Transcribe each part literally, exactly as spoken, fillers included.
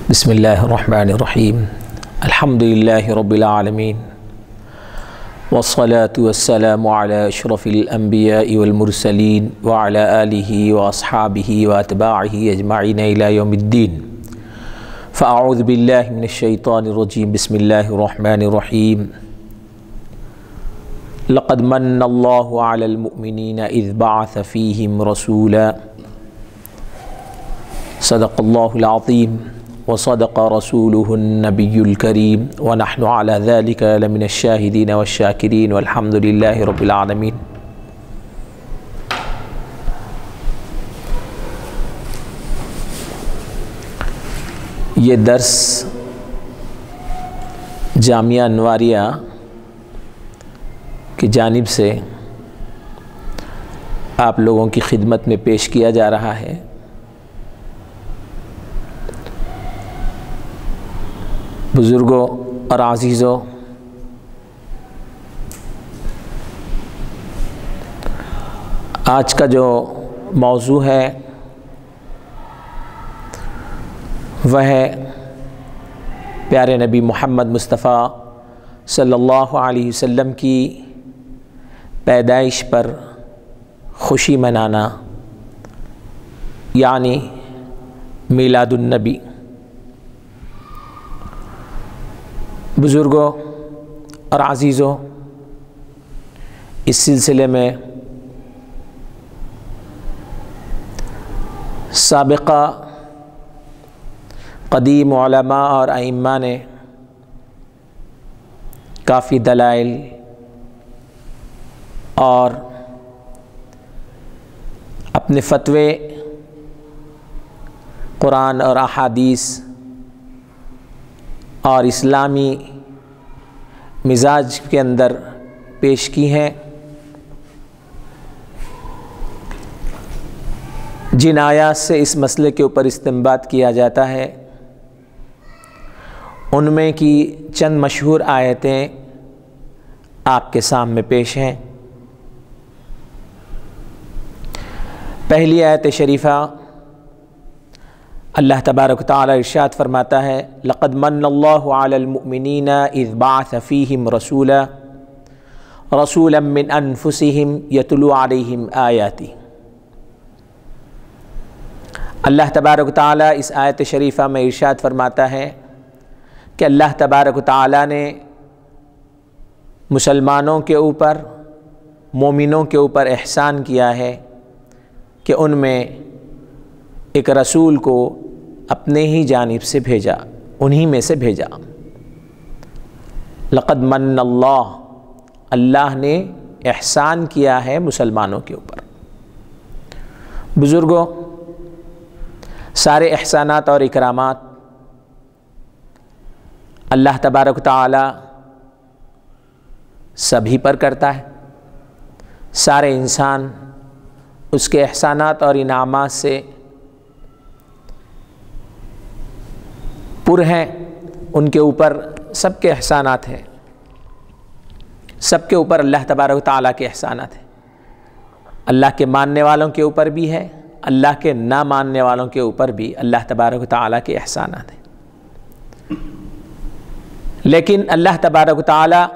بسم اللہ الرحمن الرحیم الحمد للہ رب العالمین والصلاة والسلام علی اشرف الانبیاء والمرسلین وعلی آلہ واصحابہ واتباعہ اجمعین الی یوم الدین فاعوذ باللہ من الشیطان الرجیم بسم اللہ الرحمن الرحیم لقد من اللہ علی المؤمنین اذ بعث فیہم رسولا صدق اللہ العظیم وصدق رسوله النبي الكريم ونحن على ذلك لمن الشاهدين والشاكرين والحمد لله رب العالمين. یہ درس جامعہ انواریہ کی جانب سے آپ لوگوں کی خدمت میں پیش کیا جا رہا ہے. بزرگوں اور عزیزوں، آج کا جو موضوع ہے وہ ہے پیارے نبی محمد مصطفیٰ صلی اللہ علیہ وسلم کی پیدائش پر خوشی منانا، یعنی میلاد النبی. بزرگوں اور عزیزوں، اس سلسلے میں سابقہ قدیم علماء اور ائمہ نے کافی دلائل اور اپنے فتوے قرآن اور احادیث اور اسلامی مزاج کے اندر پیش کی ہیں. جن آیات سے اس مسئلے کے اوپر استنباط کیا جاتا ہے ان میں کی چند مشہور آیتیں آپ کے سامنے پیش ہیں. پہلی آیت شریفہ اللہ تبارک و تعالی ارشاد فرماتا ہے لقد من اللہ علی المؤمنین اذ بعث فیہم رسولا رسولا من انفسہم یتلو علیہم آیاتی. اللہ تبارک و تعالی اس آیت شریفہ میں ارشاد فرماتا ہے کہ اللہ تبارک و تعالی نے مسلمانوں کے اوپر، مومنوں کے اوپر احسان کیا ہے کہ ان میں ایک رسول کو اپنے ہی جانب سے بھیجا، انہی میں سے بھیجا. لقد من اللہ، اللہ نے احسان کیا ہے مسلمانوں کے اوپر. بزرگوں، سارے احسانات اور اکرامات اللہ تبارک و تعالی سبھی پر کرتا ہے. سارے انسان اس کے احسانات اور انعامات سے پر ہیں، ان کے اوپر سب کے احسانات ہیں، سب کے اوپر اللہ تبارک و تعالیٰ کے احسانات ہیں. اللہ کے ماننے والوں کے اوپر بھی ہے، اللہ کے نہ ماننے والوں کے اوپر بھی اللہ تبارک و تعالیٰ کے احسانات ہیں. لیکن اللہ تبارک و تعالیٰ،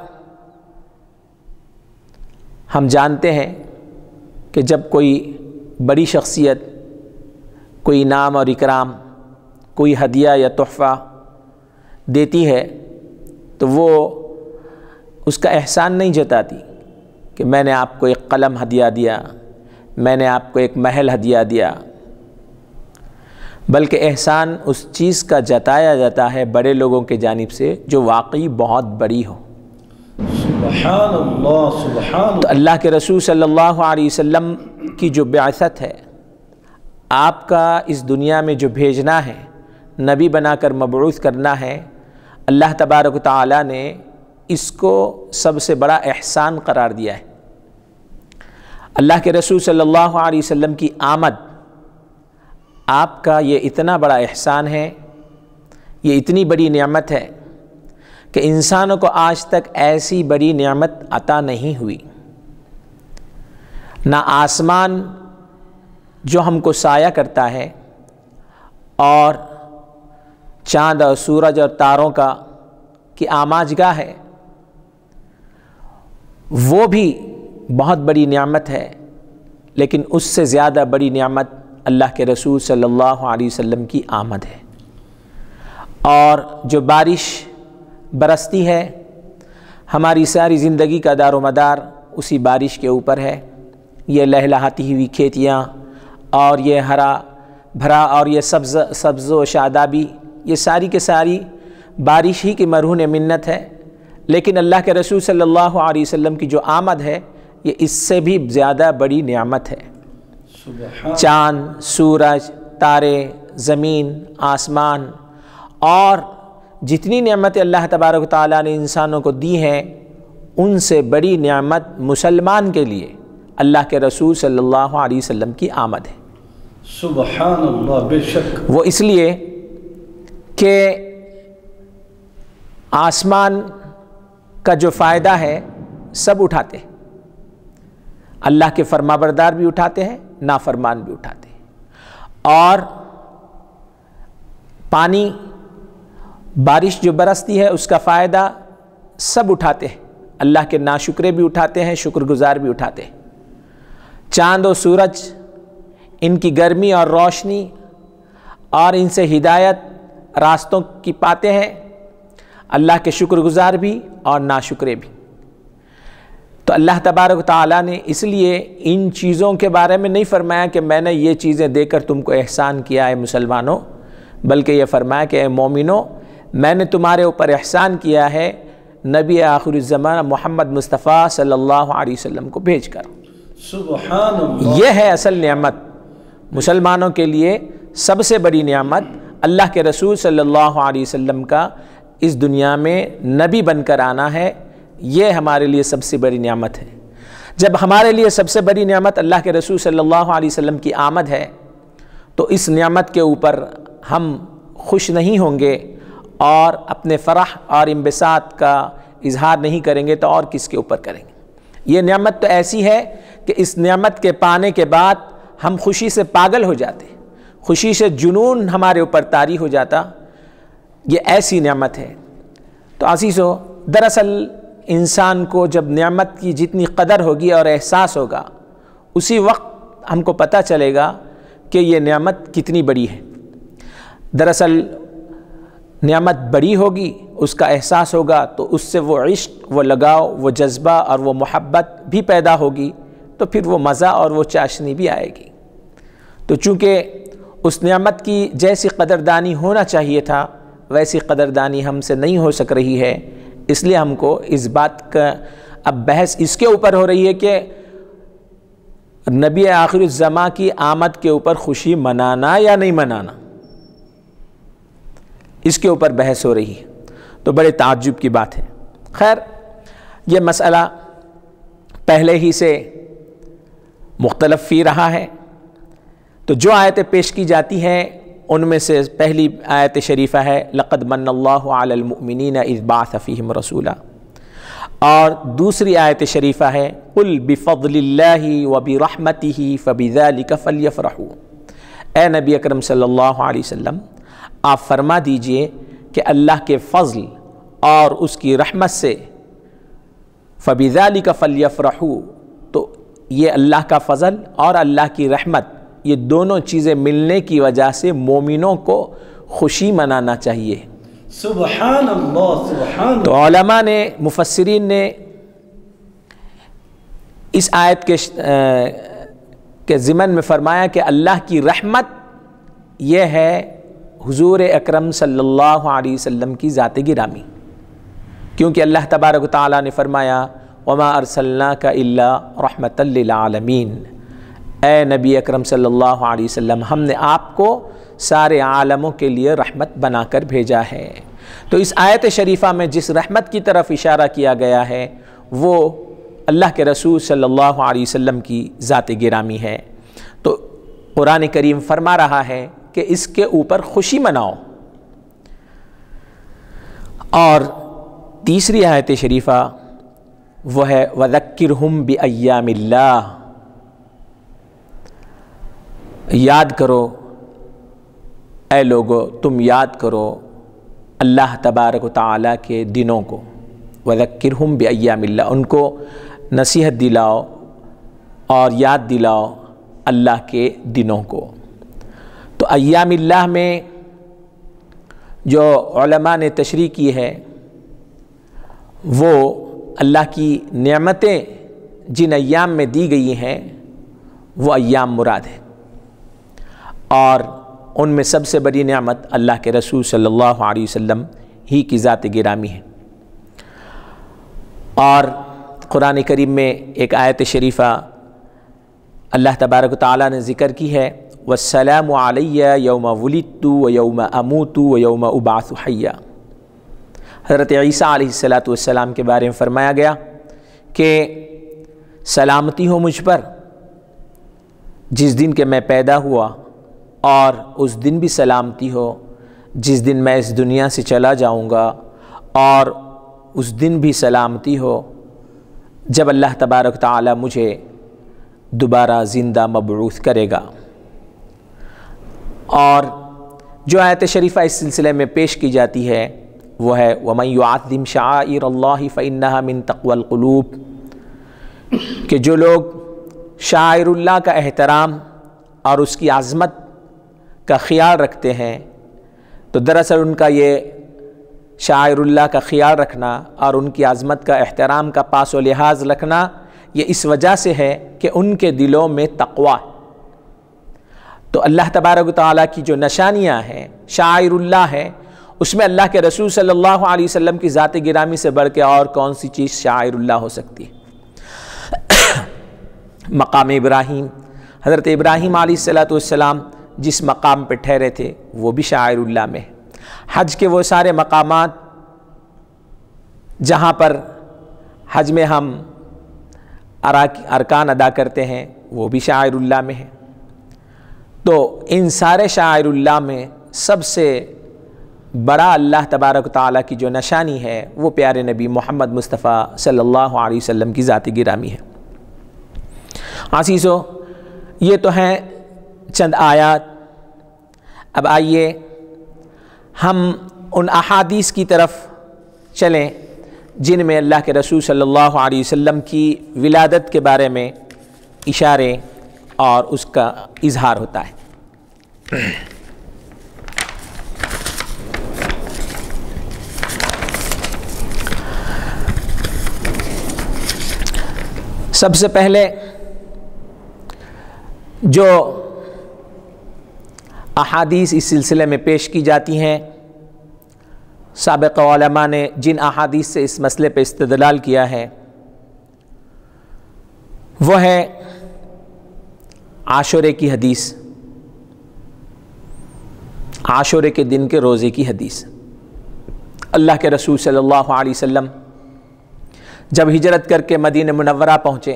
ہم جانتے ہیں کہ جب کوئی بڑی شخصیت کوئی انعام اور اکرام، کوئی ہدیہ یا تحفہ دیتی ہے تو وہ اس کا احسان نہیں جتاتی کہ میں نے آپ کو ایک قلم ہدیہ دیا، میں نے آپ کو ایک محل ہدیہ دیا، بلکہ احسان اس چیز کا جتایا جاتا ہے بڑے لوگوں کے جانب سے جو واقعی بہت بڑی ہو. سبحان اللہ سبحان. تو اللہ کے رسول صلی اللہ علیہ وسلم کی جو بعثت ہے، آپ کا اس دنیا میں جو بھیجنا ہے، نبی بنا کر مبعوث کرنا ہے، اللہ تبارک و تعالیٰ نے اس کو سب سے بڑا احسان قرار دیا ہے. اللہ کے رسول صلی اللہ علیہ وسلم کی آمد آپ کا یہ اتنا بڑا احسان ہے، یہ اتنی بڑی نعمت ہے کہ انسانوں کو آج تک ایسی بڑی نعمت عطا نہیں ہوئی. نہ آسمان جو ہم کو سایہ کرتا ہے اور چاند اور سورج اور تاروں کا کی آماجگاہ ہے، وہ بھی بہت بڑی نعمت ہے، لیکن اس سے زیادہ بڑی نعمت اللہ کے رسول صلی اللہ علیہ وسلم کی آمد ہے۔ اور جو بارش برستی ہے، ہماری ساری زندگی کا دار و مدار اسی بارش کے اوپر ہے۔ یہ لہلہاتی ہوئی کھیتیاں اور یہ ہرا بھرا اور یہ سبز سبز و شادابی، یہ ساری کے ساری بارش ہی کی مرہون منت ہے، لیکن اللہ کے رسول صلی اللہ علیہ وسلم کی جو آمد ہے یہ اس سے بھی زیادہ بڑی نعمت ہے۔ چاند، سورج، تارے، زمین، آسمان اور جتنی نعمتیں اللہ تبارک و تعالیٰ نے انسانوں کو دی ہیں، ان سے بڑی نعمت مسلمان کے لیے اللہ کے رسول صلی اللہ علیہ وسلم کی آمد ہے۔ سبحان اللہ، بے شک وہ اس لیے کہ آسمان کا جو فائدہ ہے سب اٹھاتے ہیں، اللہ کے فرمانبردار بھی اٹھاتے ہیں، نافرمان بھی اٹھاتے ہیں۔ اور پانی، بارش جو برستی ہے اس کا فائدہ سب اٹھاتے ہیں، اللہ کے ناشکرے بھی اٹھاتے ہیں، شکر گزار بھی اٹھاتے ہیں۔ چاند و سورج، ان کی گرمی اور روشنی اور ان سے ہدایت راستوں کی پاتے ہیں اللہ کے شکر گزار بھی اور ناشکرے بھی۔ تو اللہ تبارک و تعالیٰ نے اس لیے ان چیزوں کے بارے میں نہیں فرمایا کہ میں نے یہ چیزیں دے کر تم کو احسان کیا ہے مسلمانوں، بلکہ یہ فرمایا کہ اے مومنوں، میں نے تمہارے اوپر احسان کیا ہے نبی آخر الزمانہ محمد مصطفیٰ صلی اللہ علیہ وسلم کو بھیج کر۔ سبحان اللہ، یہ ہے اصل نعمت مسلمانوں کے لیے، سب سے بڑی نعمت اللہ کے رسول صلی اللہ علیہ وسلم کا اس دنیا میں نبی بن کر آنا ہے۔ یہ ہمارے لیے سب سے بڑی نعمت ہے۔ جب ہمارے لیے سب سے بڑی نعمت اللہ کے رسول صلی اللہ علیہ وسلم کی آمد ہے تو اس نعمت کے اوپر ہم خوش نہیں ہوں گے اور اپنے فرح اور انبساط کا اظہار نہیں کریں گے تو اور کس کے اوپر کریں گے؟ یہ نعمت تو ایسی ہے کہ اس نعمت کے پانے کے بعد ہم خوشی سے پاگل ہو جاتے، خوشی سے جنون ہمارے اوپر طاری ہو جاتا۔ یہ ایسی نعمت ہے۔ تو عزیزو، دراصل انسان کو جب نعمت کی جتنی قدر ہوگی اور احساس ہوگا، اسی وقت ہم کو پتہ چلے گا کہ یہ نعمت کتنی بڑی ہے۔ دراصل نعمت بڑی ہوگی، اس کا احساس ہوگا تو اس سے وہ عشق، وہ لگاؤ، وہ جذبہ اور وہ محبت بھی پیدا ہوگی، تو پھر وہ مزہ اور وہ چاشنی بھی آئے گی۔ تو چونکہ اس نعمت کی جیسی قدردانی ہونا چاہیے تھا ویسی قدردانی ہم سے نہیں ہو سک رہی ہے، اس لیے ہم کو اس بات کا اب بحث اس کے اوپر ہو رہی ہے کہ نبی آخر الزماں کی آمد کے اوپر خوشی منانا یا نہیں منانا، اس کے اوپر بحث ہو رہی ہے۔ تو بڑے تعجب کی بات ہے۔ خیر، یہ مسئلہ پہلے ہی سے مختلف فی رہا ہے۔ تو جو آیتیں پیش کی جاتی ہیں ان میں سے پہلی آیت شریفہ ہے لقد من اللہ علی المؤمنین اذ بعث فیہم رسولا، اور دوسری آیت شریفہ ہے قل بفضل اللہ وبرحمتہ فبذلک فلیفرحوا۔ اے نبی اکرم صلی اللہ علیہ وسلم، آپ فرما دیجئے کہ اللہ کے فضل اور اس کی رحمت سے فبذلک فلیفرحوا، تو یہ اللہ کا فضل اور اللہ کی رحمت، یہ دونوں چیزیں ملنے کی وجہ سے مومنوں کو خوشی منانا چاہیے۔ سبحان اللہ، سبحان اللہ۔ تو علماء نے، مفسرین نے اس آیت کے کے ضمن میں فرمایا کہ اللہ کی رحمت یہ ہے حضور اکرم صلی اللہ علیہ وسلم کی ذات گرامی، کیونکہ اللہ تبارک و تعالیٰ نے فرمایا وما ارسلناک الا رحمۃ للعالمین۔ اے نبی اکرم صلی اللہ علیہ وسلم، ہم نے آپ کو سارے عالموں کے لیے رحمت بنا کر بھیجا ہے۔ تو اس آیت شریفہ میں جس رحمت کی طرف اشارہ کیا گیا ہے وہ اللہ کے رسول صلی اللہ علیہ وسلم کی ذات گرامی ہے۔ تو قرآن کریم فرما رہا ہے کہ اس کے اوپر خوشی مناؤ۔ اور تیسری آیت شریفہ وہ ہے وَذَكِّرْهُمْ بِأَيَّامِ اللَّهِ، یاد کرو اے لوگو، تم یاد کرو اللہ تبارک و تعالیٰ کے دنوں کو، وذکرہم بایام اللہ، ان کو نصیحت دلاؤ اور یاد دلاؤ اللہ کے دنوں کو۔ تو ایام اللہ میں جو علماء نے تشریح کی ہے وہ اللہ کی نعمتیں جن ایام میں دی گئی ہیں وہ ایام مراد ہیں، اور ان میں سب سے بڑی نعمت اللہ کے رسول صلی اللہ علیہ وسلم ہی کی ذات گرامی ہے۔ اور قرآن کریم میں ایک آیت شریفہ اللہ تبارک و تعالیٰ نے ذکر کی ہے، والسلام علی یوم ولدت و یوم اموت و یوم ابعث حیا۔ حضرت عیسیٰ علیہ الصلاۃ والسلام کے بارے میں فرمایا گیا کہ سلامتی ہو مجھ پر جس دن کہ میں پیدا ہوا، اور اس دن بھی سلامتی ہو جس دن میں اس دنیا سے چلا جاؤں گا، اور اس دن بھی سلامتی ہو جب اللہ تبارک تعالیٰ مجھے دوبارہ زندہ مبعوث کرے گا۔ اور جو آیت شریفہ اس سلسلے میں پیش کی جاتی ہے وہ ہے وَمَن يُعَظِّمْ شَعَائِرَ اللَّهِ فَإِنَّهَا مِن تَقْوَى الْقُلُوبِ، کہ جو لوگ شاعر اللہ کا احترام اور اس کی عظمت کا خیال رکھتے ہیں، تو دراصل ان کا یہ شاعر اللہ کا خیال رکھنا اور ان کی عظمت کا احترام کا پاس و لحاظ رکھنا یہ اس وجہ سے ہے کہ ان کے دلوں میں تقوی۔ تو اللہ تبارک و تعالیٰ کی جو نشانیاں ہیں، شاعر اللہ ہے، اس میں اللہ کے رسول صلی اللہ علیہ وسلم کی ذات گرامی سے بڑھ کے اور کون سی چیز شاعر اللہ ہو سکتی ہے؟ مقام ابراہیم، حضرت ابراہیم علیہ الصلاۃ والسلام جس مقام پہ ٹھہرے تھے وہ بھی شاعر اللہ میں ہے۔ حج کے وہ سارے مقامات جہاں پر حج میں ہم ارکان ادا کرتے ہیں وہ بھی شاعر اللہ میں ہے۔ تو ان سارے شاعر اللہ میں سب سے بڑا اللہ تبارک و تعالیٰ کی جو نشانی ہے وہ پیارے نبی محمد مصطفیٰ صلی اللہ علیہ وسلم کی ذات گرامی ہے۔ عزیزو، یہ تو ہیں چند آیات۔ اب آئیے ہم ان احادیث کی طرف چلیں جن میں اللہ کے رسول صلی اللہ علیہ وسلم کی ولادت کے بارے میں اشارے اور اس کا اظہار ہوتا ہے۔ سب سے پہلے جو احادیث اس سلسلے میں پیش کی جاتی ہیں، سابق علماء نے جن احادیث سے اس مسئلے پہ استدلال کیا ہے وہ ہے عاشورے کی حدیث، عاشورے کے دن کے روزے کی حدیث۔ اللہ کے رسول صلی اللہ علیہ وسلم جب ہجرت کر کے مدینہ منورہ پہنچے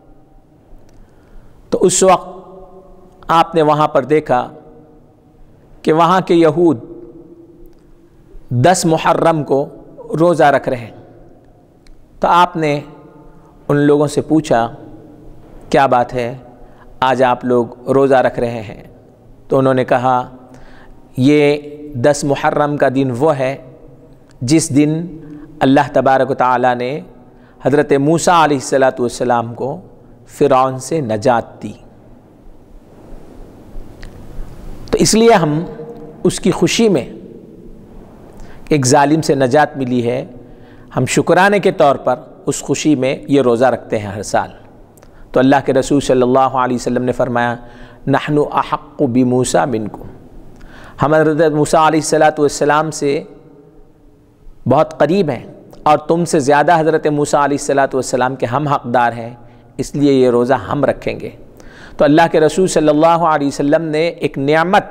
تو اس وقت آپ نے وہاں پر دیکھا کہ وہاں کے یہود دس محرم کو روزہ رکھ رہے ہیں۔ تو آپ نے ان لوگوں سے پوچھا کیا بات ہے، آج آپ لوگ روزہ رکھ رہے ہیں؟ تو انہوں نے کہا یہ دس محرم کا دن وہ ہے جس دن اللہ تبارک و تعالیٰ نے حضرت موسیٰ علیہ الصلاۃ والسلام کو فرعون سے نجات دی، تو اس لیے ہم اس کی خوشی میں ایک ظالم سے نجات ملی ہے، ہم شکرانے کے طور پر اس خوشی میں یہ روزہ رکھتے ہیں ہر سال۔ تو اللہ کے رسول صلی اللہ علیہ وسلم نے فرمایا نحن احق بموسیٰ منکم، ہم حضرت موسیٰ علیہ الصلاۃ والسلام سے بہت قریب ہیں اور تم سے زیادہ حضرت موسیٰ علیہ الصلاۃ والسلام کے ہم حقدار ہیں، اس لیے یہ روزہ ہم رکھیں گے۔ تو اللہ کے رسول صلی اللہ علیہ وسلم نے ایک نعمت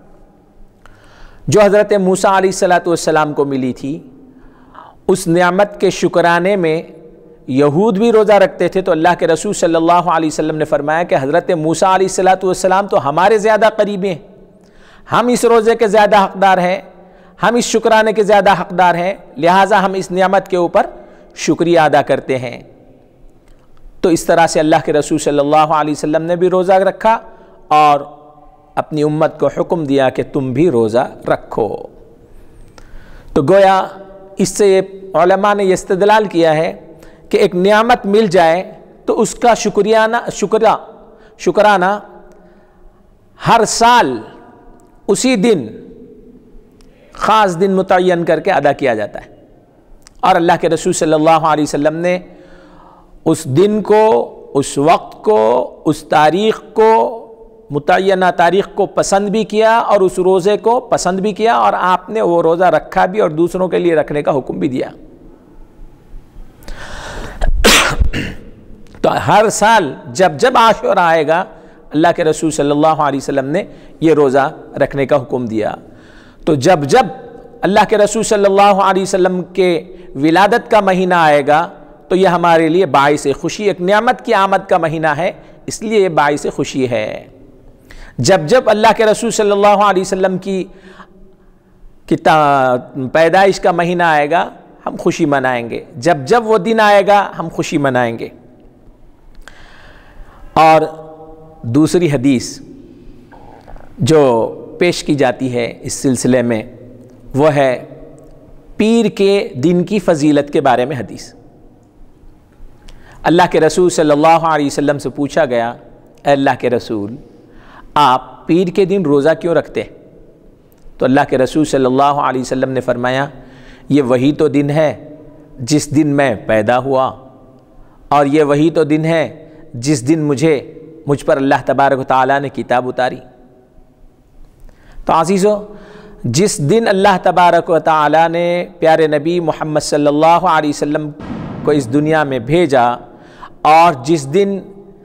جو حضرت موسیٰ علیہ الصلاۃ والسلام کو ملی تھی، اس نعمت کے شکرانے میں یہود بھی روزہ رکھتے تھے، تو اللہ کے رسول صلی اللہ علیہ وسلم نے فرمایا کہ حضرت موسیٰ علیہ الصلاۃ والسلام تو ہمارے زیادہ قریبی ہیں، ہم اس روزے کے زیادہ حقدار ہیں، ہم اس شکرانے کے زیادہ حقدار ہیں، لہٰذا ہم اس نعمت کے اوپر شکریہ ادا کرتے ہیں۔ تو اس طرح سے اللہ کے رسول صلی اللہ علیہ وسلم نے بھی روزہ رکھا اور اپنی امت کو حکم دیا کہ تم بھی روزہ رکھو۔ تو گویا اس سے علماء نے یہ استدلال کیا ہے کہ ایک نعمت مل جائے تو اس کا شکریانہ شکرہ شکرانہ ہر سال اسی دن خاص دن متعین کر کے ادا کیا جاتا ہے، اور اللہ کے رسول صلی اللہ علیہ وسلم نے اس دن کو، اس وقت کو، اس تاریخ کو، متعینہ تاریخ کو پسند بھی کیا اور اس روزے کو پسند بھی کیا، اور آپ نے وہ روزہ رکھا بھی اور دوسروں کے لیے رکھنے کا حکم بھی دیا۔ تو ہر سال جب جب عاشورہ آئے گا اللہ کے رسول صلی اللہ علیہ وسلم نے یہ روزہ رکھنے کا حکم دیا۔ تو جب جب اللہ کے رسول صلی اللہ علیہ وسلم کے ولادت کا مہینہ آئے گا تو یہ ہمارے لیے باعث خوشی، ایک نعمت کی آمد کا مہینہ ہے، اس لیے یہ باعث خوشی ہے۔ جب جب اللہ کے رسول صلی اللہ علیہ وسلم کی پیدائش کا مہینہ آئے گا ہم خوشی منائیں گے، جب جب وہ دن آئے گا ہم خوشی منائیں گے۔ اور دوسری حدیث جو پیش کی جاتی ہے اس سلسلے میں وہ ہے پیر کے دن کی فضیلت کے بارے میں حدیث۔ اللہ کے رسول صلی اللہ علیہ وسلم سے پوچھا گیا، اے اللہ کے رسول آپ پیر کے دن روزہ کیوں رکھتے ہیں؟ تو اللہ کے رسول صلی اللہ علیہ وسلم نے فرمایا، یہ وہی تو دن ہے جس دن میں پیدا ہوا، اور یہ وہی تو دن ہے جس دن مجھے مجھ پر اللہ تبارک و تعالیٰ نے کتاب اتاری۔ تو عزیزو، جس دن اللہ تبارک و تعالیٰ نے پیارے نبی محمد صلی اللہ علیہ وسلم کو اس دنیا میں بھیجا اور جس دن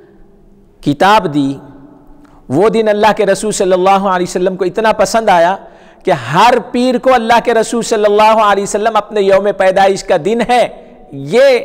کتاب دی، وہ دن اللہ کے رسول صلی اللہ علیہ وسلم کو اتنا پسند آیا کہ ہر پیر کو اللہ کے رسول صلی اللہ علیہ وسلم اپنے یوم پیدائش کا دن ہے یہ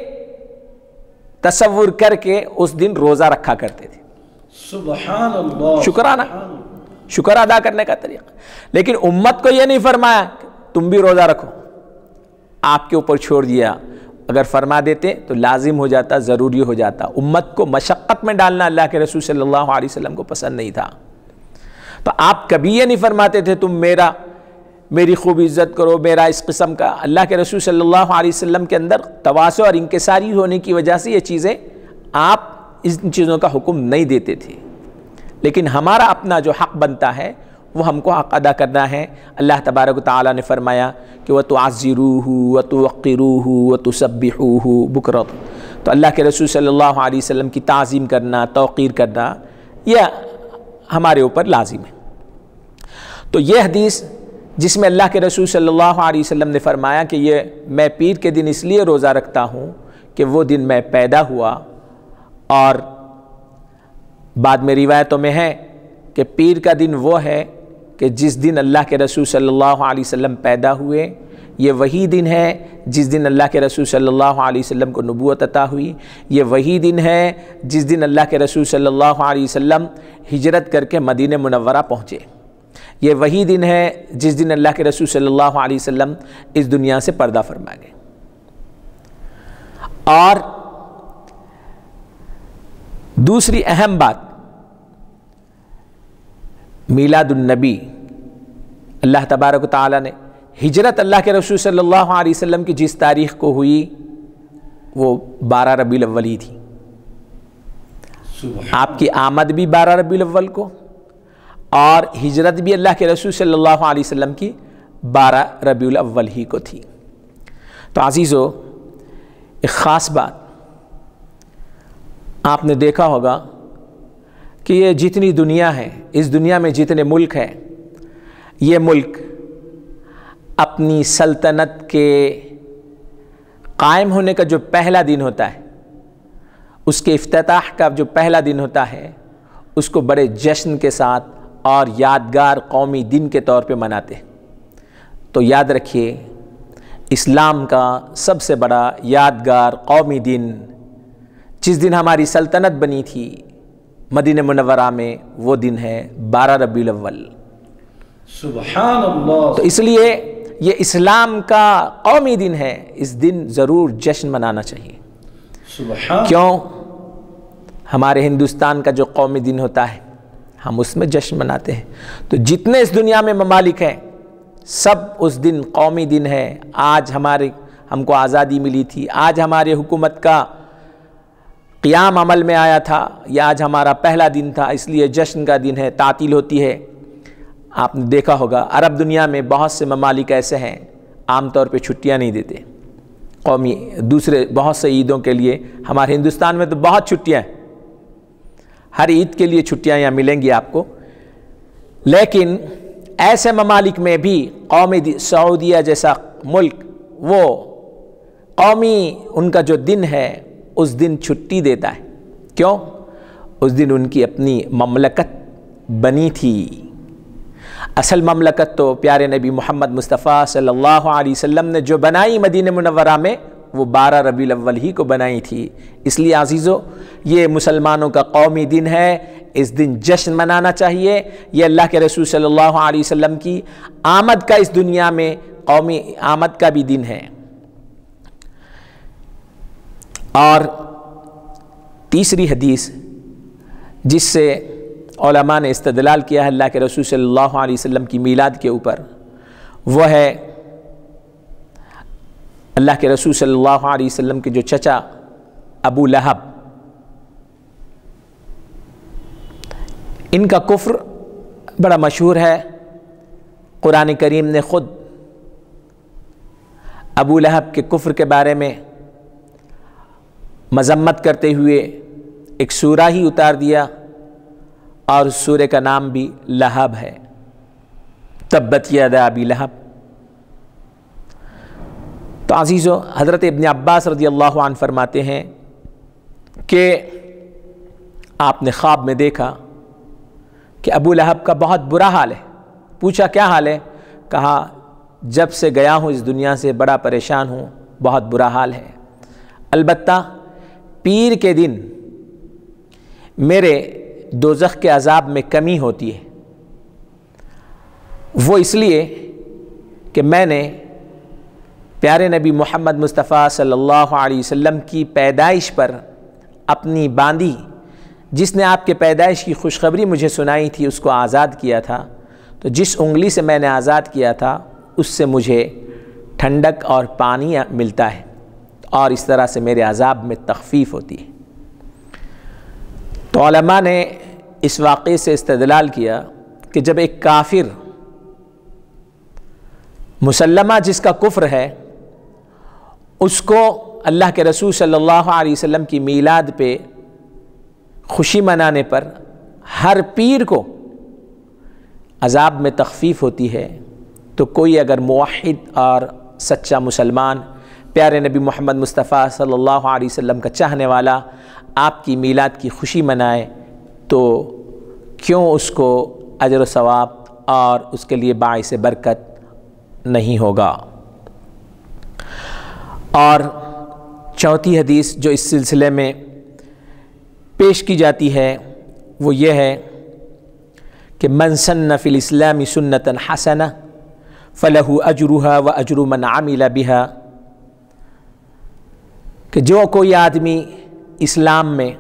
تصور کر کے اس دن روزہ رکھا کرتے تھے۔ سبحان اللہ، شکرانہ، شکر ادا کرنے کا طریقہ۔ لیکن امت کو یہ نہیں فرمایا کہ تم بھی روزہ رکھو، آپ کے اوپر چھوڑ دیا۔ اگر فرما دیتے تو لازم ہو جاتا، ضروری ہو جاتا۔ امت کو مشقت میں ڈالنا اللہ کے رسول صلی اللہ علیہ وسلم کو پسند نہیں تھا۔ تو آپ کبھی یہ نہیں فرماتے تھے تم میرا میری خوب عزت کرو، میرا اس قسم کا۔ اللہ کے رسول صلی اللہ علیہ وسلم کے اندر تواضع اور انکساری ہونے کی وجہ سے یہ چیزیں آپ ان چیزوں کا حکم نہیں دیتے تھے۔ لیکن ہمارا اپنا جو حق بنتا ہے وہ ہم کو حق ادا کرنا ہے۔ اللہ تبارک و تعالیٰ نے فرمایا کہ وَتُعَزِّرُوهُ وَتُوَقِّرُوهُ وَتُسَبِّحُوهُ بُكْرَةً۔ تو اللہ کے رسول صلی اللہ علیہ وسلم کی تعظیم کرنا، توقیر کرنا یہ ہمارے اوپر لازم ہے۔ تو یہ حدیث جس میں اللہ کے رسول صلی اللہ علیہ وسلم نے فرمایا کہ یہ میں پیر کے دن اس لیے روزہ رکھتا ہوں کہ وہ دن میں پیدا ہوا، اور بعد میں روایتوں میں ہے کہ پیر کا دن وہ ہے کہ جس دن اللہ کے رسول صلی اللہ علیہ وسلم پیدا ہوئے، یہ وہی دن ہے جس دن اللہ کے رسول صلی اللہ علیہ وسلم کو نبوت عطا ہوئی، یہ وہی دن ہے جس دن اللہ کے رسول صلی اللہ علیہ وسلم ہجرت کر کے مدینہ منورہ پہنچے، یہ وہی دن ہے جس دن اللہ کے رسول صلی اللہ علیہ وسلم اس دنیا سے پردہ فرما گئے۔ اور دوسری اہم بات، میلاد النبی، اللہ تبارک و تعالیٰ نے ہجرت اللہ کے رسول صلی اللہ علیہ وسلم کی جس تاریخ کو ہوئی وہ بارہ ربیع الاول ہی تھی۔ آپ کی آمد بھی بارہ ربیع الاول کو اور ہجرت بھی اللہ کے رسول صلی اللہ علیہ وسلم کی بارہ ربیع الاول ہی کو تھی۔ تو عزیزو، ایک خاص بات آپ نے دیکھا ہوگا کہ یہ جتنی دنیا ہے، اس دنیا میں جتنے ملک ہیں، یہ ملک اپنی سلطنت کے قائم ہونے کا جو پہلا دن ہوتا ہے، اس کے افتتاح کا جو پہلا دن ہوتا ہے، اس کو بڑے جشن کے ساتھ اور یادگار قومی دن کے طور پہ مناتے ہیں۔ تو یاد رکھیے، اسلام کا سب سے بڑا یادگار قومی دن جس دن ہماری سلطنت بنی تھی مدینہ منورہ میں، وہ دن ہے بارہ ربیع الاول۔ سبحان اللہ۔ تو اس لیے یہ اسلام کا قومی دن ہے، اس دن ضرور جشن منانا چاہیے۔ سبحان۔ کیوں؟ ہمارے ہندوستان کا جو قومی دن ہوتا ہے ہم اس میں جشن مناتے ہیں۔ تو جتنے اس دنیا میں ممالک ہیں سب اس دن قومی دن ہے. آج ہمارے ہم کو آزادی ملی تھی، آج ہمارے حکومت کا قیام عمل میں آیا تھا، یا آج ہمارا پہلا دن تھا، اس لیے جشن کا دن ہے، تعطیل ہوتی ہے. آپ نے دیکھا ہوگا عرب دنیا میں بہت سے ممالک ایسے ہیں عام طور پہ چھٹیاں نہیں دیتے قومی، دوسرے بہت سے عیدوں کے لیے. ہمارے ہندوستان میں تو بہت چھٹیاں ہیں، ہر عید کے لیے چھٹیاں یہاں ملیں گی آپ کو. لیکن ایسے ممالک میں بھی قومی سعودیہ جیسا ملک وہ قومی ان کا جو دن ہے اس دن چھٹی دیتا ہے. کیوں؟ اس دن ان کی اپنی مملکت بنی تھی. اصل مملکت تو پیارے نبی محمد مصطفیٰ صلی اللہ علیہ وسلم نے جو بنائی مدینہ منورہ میں وہ بارہ ربیع الاول ہی کو بنائی تھی. اس لیے عزیزو یہ مسلمانوں کا قومی دن ہے، اس دن جشن منانا چاہیے. یہ اللہ کے رسول صلی اللہ علیہ وسلم کی آمد کا اس دنیا میں قومی آمد کا بھی دن ہے. اور تیسری حدیث جس سے علماء نے استدلال کیا ہے اللہ کے رسول صلی اللہ علیہ وسلم کی میلاد کے اوپر، وہ ہے اللہ کے رسول صلی اللہ علیہ وسلم کے جو چچا ابو لہب، ان کا کفر بڑا مشہور ہے. قرآن کریم نے خود ابو لہب کے کفر کے بارے میں مذمت کرتے ہوئے ایک سورہ ہی اتار دیا، اور اس سورہ کا نام بھی لہب ہے، تبت یدا ابی لہب. تو عزیزو حضرت ابن عباس رضی اللہ عنہ فرماتے ہیں کہ آپ نے خواب میں دیکھا کہ ابو لہب کا بہت برا حال ہے. پوچھا کیا حال ہے؟ کہا جب سے گیا ہوں اس دنیا سے بڑا پریشان ہوں، بہت برا حال ہے. البتہ پیر کے دن میرے دوزخ کے عذاب میں کمی ہوتی ہے، وہ اس لیے کہ میں نے پیارے نبی محمد مصطفیٰ صلی اللہ علیہ وسلم کی پیدائش پر اپنی باندی، جس نے آپ کے پیدائش کی خوشخبری مجھے سنائی تھی، اس کو آزاد کیا تھا. تو جس انگلی سے میں نے آزاد کیا تھا اس سے مجھے ٹھنڈک اور پانی ملتا ہے، اور اس طرح سے میرے عذاب میں تخفیف ہوتی ہے. تو علماء نے اس واقعے سے استدلال کیا کہ جب ایک کافر مسلمہ جس کا کفر ہے اس کو اللہ کے رسول صلی اللہ علیہ وسلم کی میلاد پہ خوشی منانے پر ہر پیر کو عذاب میں تخفیف ہوتی ہے، تو کوئی اگر موحد اور سچا مسلمان پیارے نبی محمد مصطفیٰ صلی اللہ علیہ وسلم کا چاہنے والا آپ کی میلاد کی خوشی منائے تو کیوں اس کو اجر و ثواب اور اس کے لیے باعث برکت نہیں ہوگا. اور چوتھی حدیث جو اس سلسلے میں پیش کی جاتی ہے وہ یہ ہے کہ من سن فی الاسلام سنتا حسنہ فلہ اجرہا و اجر من عمل بہا، کہ جو کوئی آدمی اسلام میں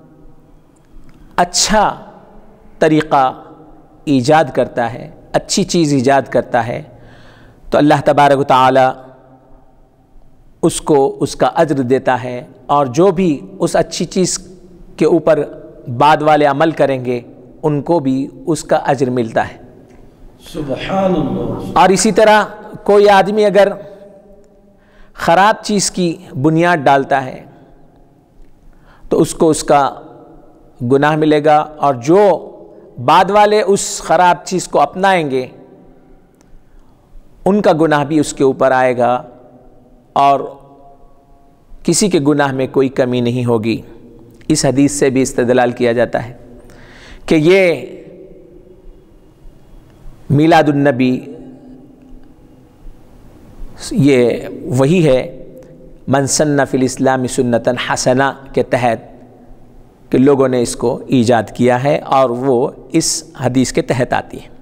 اچھا طریقہ ایجاد کرتا ہے، اچھی چیز ایجاد کرتا ہے، تو اللہ تبارک و تعالی اس کو اس کا اجر دیتا ہے، اور جو بھی اس اچھی چیز کے اوپر بعد والے عمل کریں گے ان کو بھی اس کا اجر ملتا ہے. سبحان اللہ. اور اسی طرح کوئی آدمی اگر خراب چیز کی بنیاد ڈالتا ہے تو اس کو اس کا گناہ ملے گا، اور جو بعد والے اس خراب چیز کو اپنائیں گے ان کا گناہ بھی اس کے اوپر آئے گا، اور کسی کے گناہ میں کوئی کمی نہیں ہوگی. اس حدیث سے بھی استدلال کیا جاتا ہے کہ یہ میلاد النبی یہ وہی ہے من سن فی الاسلام سنتا حسنہ کے تحت کہ لوگوں نے اس کو ایجاد کیا ہے، اور وہ اس حدیث کے تحت آتی ہے.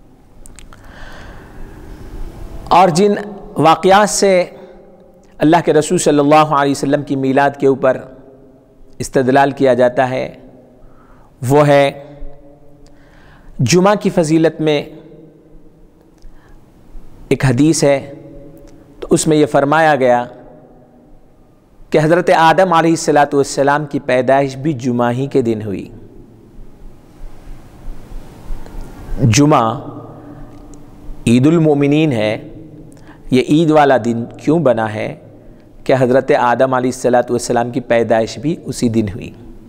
اور جن واقعات سے اللہ کے رسول صلی اللہ علیہ وسلم کی میلاد کے اوپر استدلال کیا جاتا ہے وہ ہے جمعہ کی فضیلت میں ایک حدیث ہے تو اس میں یہ فرمایا گیا کہ حضرت آدم علیہ الصلاۃ والسلام کی پیدائش بھی جمعہ ہی کے دن ہوئی۔ جمعہ عید المومنین ہے، یہ عید والا دن کیوں بنا ہے کہ حضرت آدم علیہ الصلاۃ والسلام کی پیدائش بھی اسی دن ہوئی۔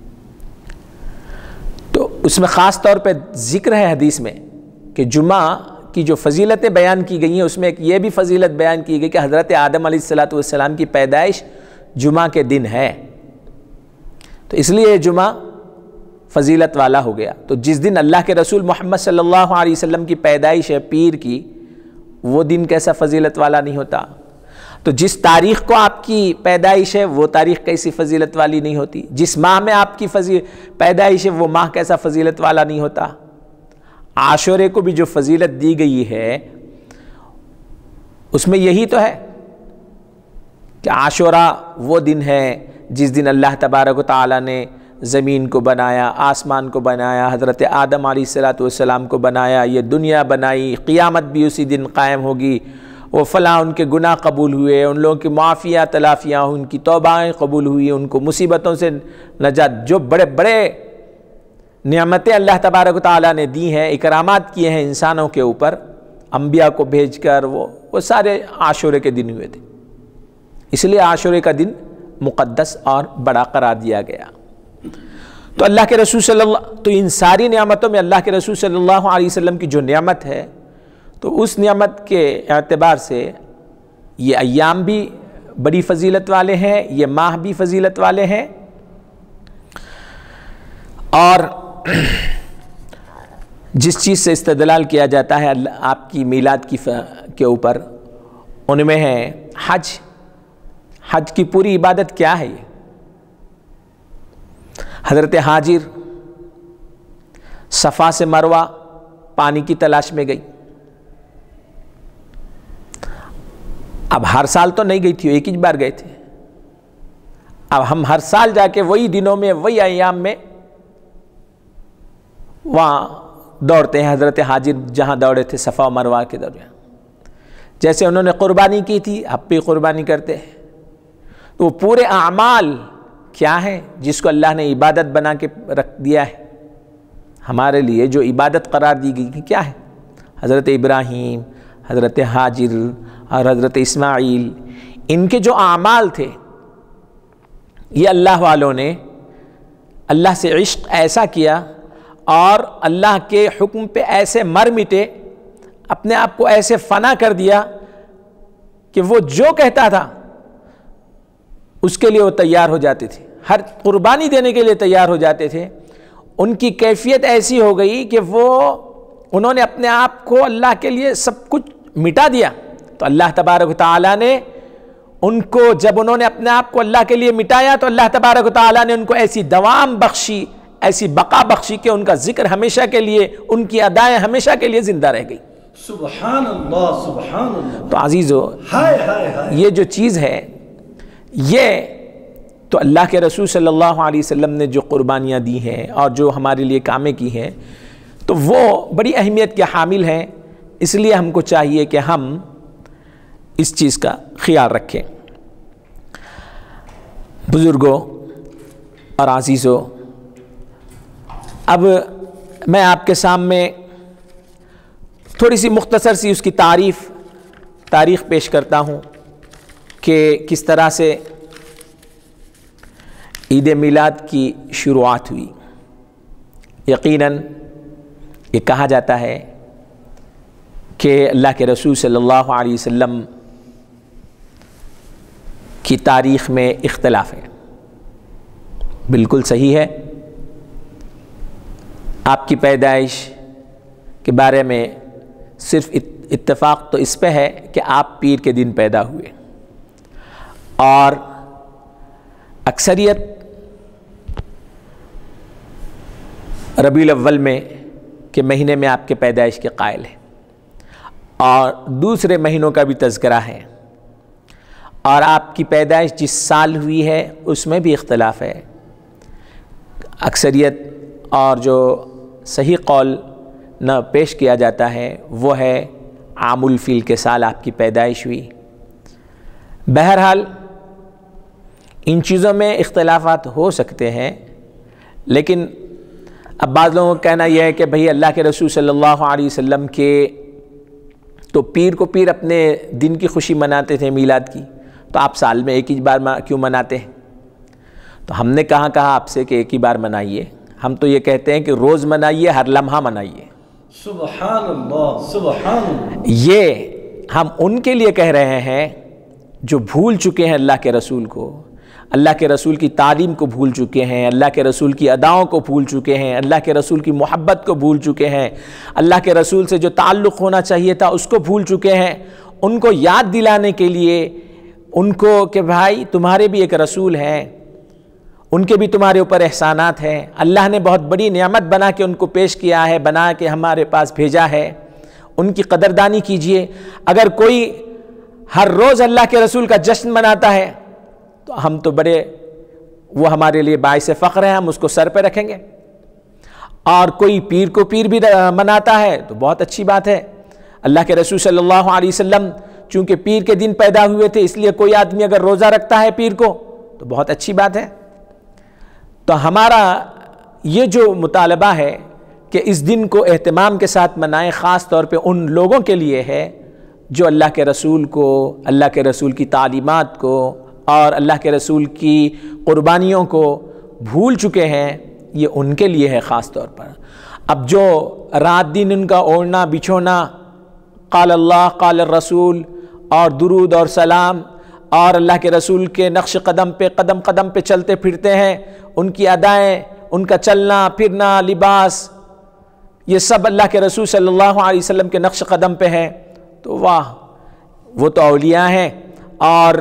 تو اس میں خاص طور پہ ذکر ہے حدیث میں کہ جمعہ کی جو فضیلتیں بیان کی گئی ہیں اس میں ایک یہ بھی فضیلت بیان کی گئی کہ حضرت آدم علیہ الصلاۃ والسلام کی پیدائش جمعہ کے دن ہے، تو اس لیے جمعہ فضیلت والا ہو گیا۔ تو جس دن اللہ کے رسول محمد صلی اللہ علیہ وسلم کی پیدائش ہے پیر کی، وہ دن کیسا فضیلت والا نہیں ہوتا؟ تو جس تاریخ کو آپ کی پیدائش ہے وہ تاریخ کیسی فضیلت والی نہیں ہوتی؟ جس ماہ میں آپ کی پیدائش ہے وہ ماہ کیسا فضیلت والا نہیں ہوتا؟ عاشورے کو بھی جو فضیلت دی گئی ہے اس میں یہی تو ہے کہ عاشورہ وہ دن ہے جس دن اللہ تبارک و تعالیٰ نے زمین کو بنایا، آسمان کو بنایا، حضرت آدم علیہ الصلاۃ والسلام کو بنایا، یہ دنیا بنائی، قیامت بھی اسی دن قائم ہوگی، وہ فلاں ان کے گناہ قبول ہوئے، ان لوگوں کی معافیاں تلافیاں، ان کی توبائیں قبول ہوئی، ان کو مصیبتوں سے نجات، جو بڑے بڑے نعمتیں اللہ تبارک و تعالیٰ نے دی ہیں، اکرامات کیے ہیں انسانوں کے اوپر انبیاء کو بھیج کر، وہ وہ سارے عاشورے کے دن ہوئے تھے۔ اس لیے عاشورے کا دن مقدس اور بڑا قرار دیا گیا۔ تو اللہ کے رسول صلی اللہ تو ان ساری نعمتوں میں اللہ کے رسول صلی اللہ علیہ وسلم کی جو نعمت ہے، تو اس نعمت کے اعتبار سے یہ ایام بھی بڑی فضیلت والے ہیں، یہ ماہ بھی فضیلت والے ہیں، اور جس چیز سے استدلال کیا جاتا ہے آپ کی میلاد کی کے اوپر، ان میں ہے حج۔ حج کی پوری عبادت کیا ہے؟ یہ حضرت ہاجر صفا سے مروہ پانی کی تلاش میں گئی، اب ہر سال تو نہیں گئی تھی، ایک ہی بار گئے تھے، اب ہم ہر سال جا کے وہی دنوں میں وہی ایام میں وہاں دوڑتے ہیں۔ حضرت حاجر جہاں دوڑے تھے صفا و مروہ کے درمیان، جیسے انہوں نے قربانی کی تھی اب بھی قربانی کرتے ہیں۔ تو وہ پورے اعمال کیا ہیں جس کو اللہ نے عبادت بنا کے رکھ دیا ہے ہمارے لیے، جو عبادت قرار دی گئی کیا ہے؟ حضرت ابراہیم، حضرت حاجر اور حضرت اسماعیل، ان کے جو اعمال تھے، یہ اللہ والوں نے اللہ سے عشق ایسا کیا اور اللہ کے حکم پہ ایسے مر مٹے، اپنے آپ کو ایسے فنا کر دیا کہ وہ جو کہتا تھا اس کے لیے وہ تیار ہو جاتے تھے، ہر قربانی دینے کے لیے تیار ہو جاتے تھے۔ ان کی کیفیت ایسی ہو گئی کہ وہ انہوں نے اپنے آپ کو اللہ کے لیے سب کچھ مٹا دیا، تو اللہ تبارک و تعالیٰ نے ان کو، جب انہوں نے اپنے آپ کو اللہ کے لیے مٹایا تو اللہ تبارک و تعالیٰ نے ان کو ایسی دوام بخشی، ایسی بقا بخشی کہ ان کا ذکر ہمیشہ کے لیے، ان کی ادائیں ہمیشہ کے لیے زندہ رہ گئی۔ سبحان اللہ، سبحان اللہ۔ تو عزیزو، ہائے ہائے ہائے، یہ جو چیز ہے، یہ تو اللہ کے رسول صلی اللہ علیہ وسلم نے جو قربانیاں دی ہیں اور جو ہمارے لیے کامیں کی ہیں، تو وہ بڑی اہمیت کے حامل ہیں۔ اس لیے ہم کو چاہیے کہ ہم اس چیز کا خیال رکھیں۔ بزرگوں اور عزیزوں، اب میں آپ کے سامنے تھوڑی سی مختصر سی اس کی تعریف تاریخ پیش کرتا ہوں کہ کس طرح سے عید میلاد کی شروعات ہوئی۔ یقیناً یہ کہا جاتا ہے کہ اللہ کے رسول صلی اللہ علیہ وسلم کی تاریخ میں اختلاف ہے، بالکل صحیح ہے۔ آپ کی پیدائش کے بارے میں صرف اتفاق تو اس پہ ہے کہ آپ پیر کے دن پیدا ہوئے، اور اکثریت ربیع الاول میں کے مہینے میں آپ کے پیدائش کے قائل ہیں، اور دوسرے مہینوں کا بھی تذکرہ ہے، اور آپ کی پیدائش جس سال ہوئی ہے اس میں بھی اختلاف ہے۔ اکثریت اور جو صحیح قول نہ پیش کیا جاتا ہے وہ ہے عام الفیل کے سال آپ کی پیدائش ہوئی۔ بہرحال ان چیزوں میں اختلافات ہو سکتے ہیں، لیکن اب بعض لوگوں کا کہنا یہ ہے کہ بھئی اللہ کے رسول صلی اللہ علیہ وسلم کے تو پیر کو پیر اپنے دن کی خوشی مناتے تھے، میلاد کی، تو آپ سال میں ایک ہی بار کیوں مناتے ہیں؟ تو ہم نے کہاں کہا آپ سے کہ ایک ہی بار منائیے، ہم تو یہ کہتے ہیں کہ روز منائیے، ہر لمحہ منائیے۔ سبحان اللہ سبحان اللہ۔ یہ ہم ان کے لیے کہہ رہے ہیں جو بھول چکے ہیں اللہ کے رسول کو، اللہ کے رسول کی تعلیم کو بھول چکے ہیں، اللہ کے رسول کی اداؤں کو بھول چکے ہیں، اللہ کے رسول کی محبت کو بھول چکے ہیں، اللہ کے رسول سے جو تعلق ہونا چاہیے تھا اس کو بھول چکے ہیں۔ ان کو یاد دلانے کے لیے ان کو کہ بھائی تمہارے بھی ایک رسول ہیں، ان کے بھی تمہارے اوپر احسانات ہیں، اللہ نے بہت بڑی نعمت بنا کے ان کو پیش کیا ہے، بنا کے ہمارے پاس بھیجا ہے، ان کی قدردانی کیجئے۔ اگر کوئی ہر روز اللہ کے رسول کا جشن مناتا ہے تو ہم تو بڑے، وہ ہمارے لیے باعث فخر ہے، ہم اس کو سر پہ رکھیں گے۔ اور کوئی پیر کو پیر بھی مناتا ہے تو بہت اچھی بات ہے۔ اللہ کے رسول صلی اللہ علیہ وسلم چونکہ پیر کے دن پیدا ہوئے تھے، اس لیے کوئی آدمی اگر روزہ رکھتا ہے پیر کو تو بہت اچھی بات ہے۔ تو ہمارا یہ جو مطالبہ ہے کہ اس دن کو اہتمام کے ساتھ منائیں، خاص طور پہ ان لوگوں کے لیے ہے جو اللہ کے رسول کو، اللہ کے رسول کی تعلیمات کو اور اللہ کے رسول کی قربانیوں کو بھول چکے ہیں، یہ ان کے لیے ہے خاص طور پر۔ اب جو رات دن ان کا اوڑھنا بچھونا قال اللہ قال الرسول اور درود اور سلام اور اللہ کے رسول کے نقش قدم پہ قدم قدم پہ چلتے پھرتے ہیں، ان کی ادائیں، ان کا چلنا پھرنا، لباس، یہ سب اللہ کے رسول صلی اللہ علیہ وسلم کے نقش قدم پہ ہے، تو واہ، وہ تو اولیاء ہیں اور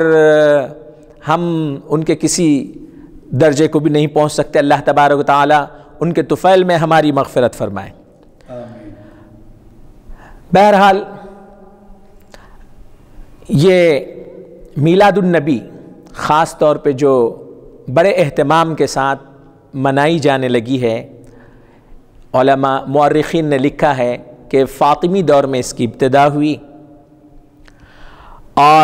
ہم ان کے کسی درجے کو بھی نہیں پہنچ سکتے۔ اللہ تبارک و تعالی ان کے طفیل میں ہماری مغفرت فرمائے۔ بہرحال یہ میلاد النبی خاص طور پہ جو بڑے اہتمام کے ساتھ منائی جانے لگی ہے، علماء مورخین نے لکھا ہے کہ فاطمی دور میں اس کی ابتدا ہوئی، اور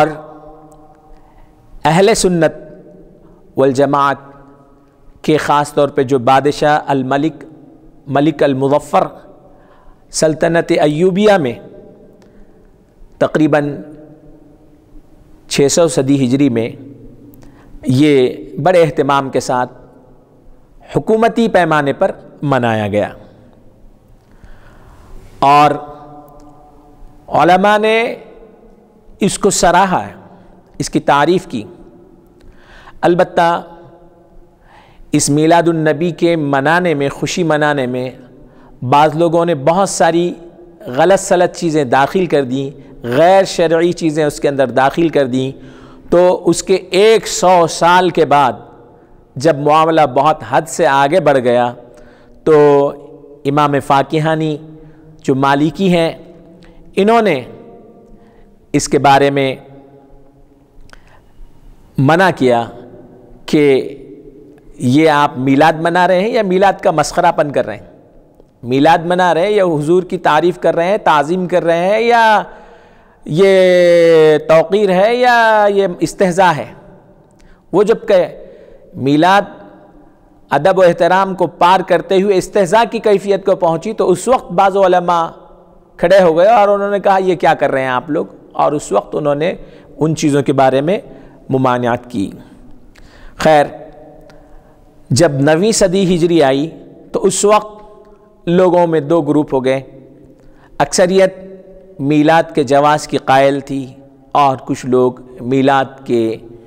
اہل سنت والجماعت کے خاص طور پہ جو بادشاہ الملک ملک المظفر سلطنت ایوبیہ میں تقریباً چھ سو صدی ہجری میں یہ بڑے اہتمام کے ساتھ حکومتی پیمانے پر منایا گیا، اور علماء نے اس کو سراہا ہے، اس کی تعریف کی۔ البتہ اس میلاد النبی کے منانے میں، خوشی منانے میں بعض لوگوں نے بہت ساری غلط سلط چیزیں داخل کر دیں، غیر شرعی چیزیں اس کے اندر داخل کر دیں، تو اس کے ایک سو سال کے بعد جب معاملہ بہت حد سے آگے بڑھ گیا تو امام فاقیہانی جو مالکی ہیں، انہوں نے اس کے بارے میں منع کیا کہ یہ آپ میلاد منا رہے ہیں یا میلاد کا مسخرہ پن کر رہے ہیں، میلاد منا رہے ہیں یا حضور کی تعریف کر رہے ہیں، تعظیم کر رہے ہیں، یا یہ توقیر ہے یا یہ استہزاء ہے۔ وہ جب کہ میلاد ادب و احترام کو پار کرتے ہوئے استہزاء کی کیفیت کو پہنچی تو اس وقت بعض علماء کھڑے ہو گئے اور انہوں نے کہا یہ کیا کر رہے ہیں آپ لوگ، اور اس وقت انہوں نے ان چیزوں کے بارے میں ممانعت کی۔ خیر، جب نویں صدی ہجری آئی تو اس وقت لوگوں میں دو گروپ ہو گئے، اکثریت میلاد کے جواز کی قائل تھی اور کچھ لوگ میلاد کے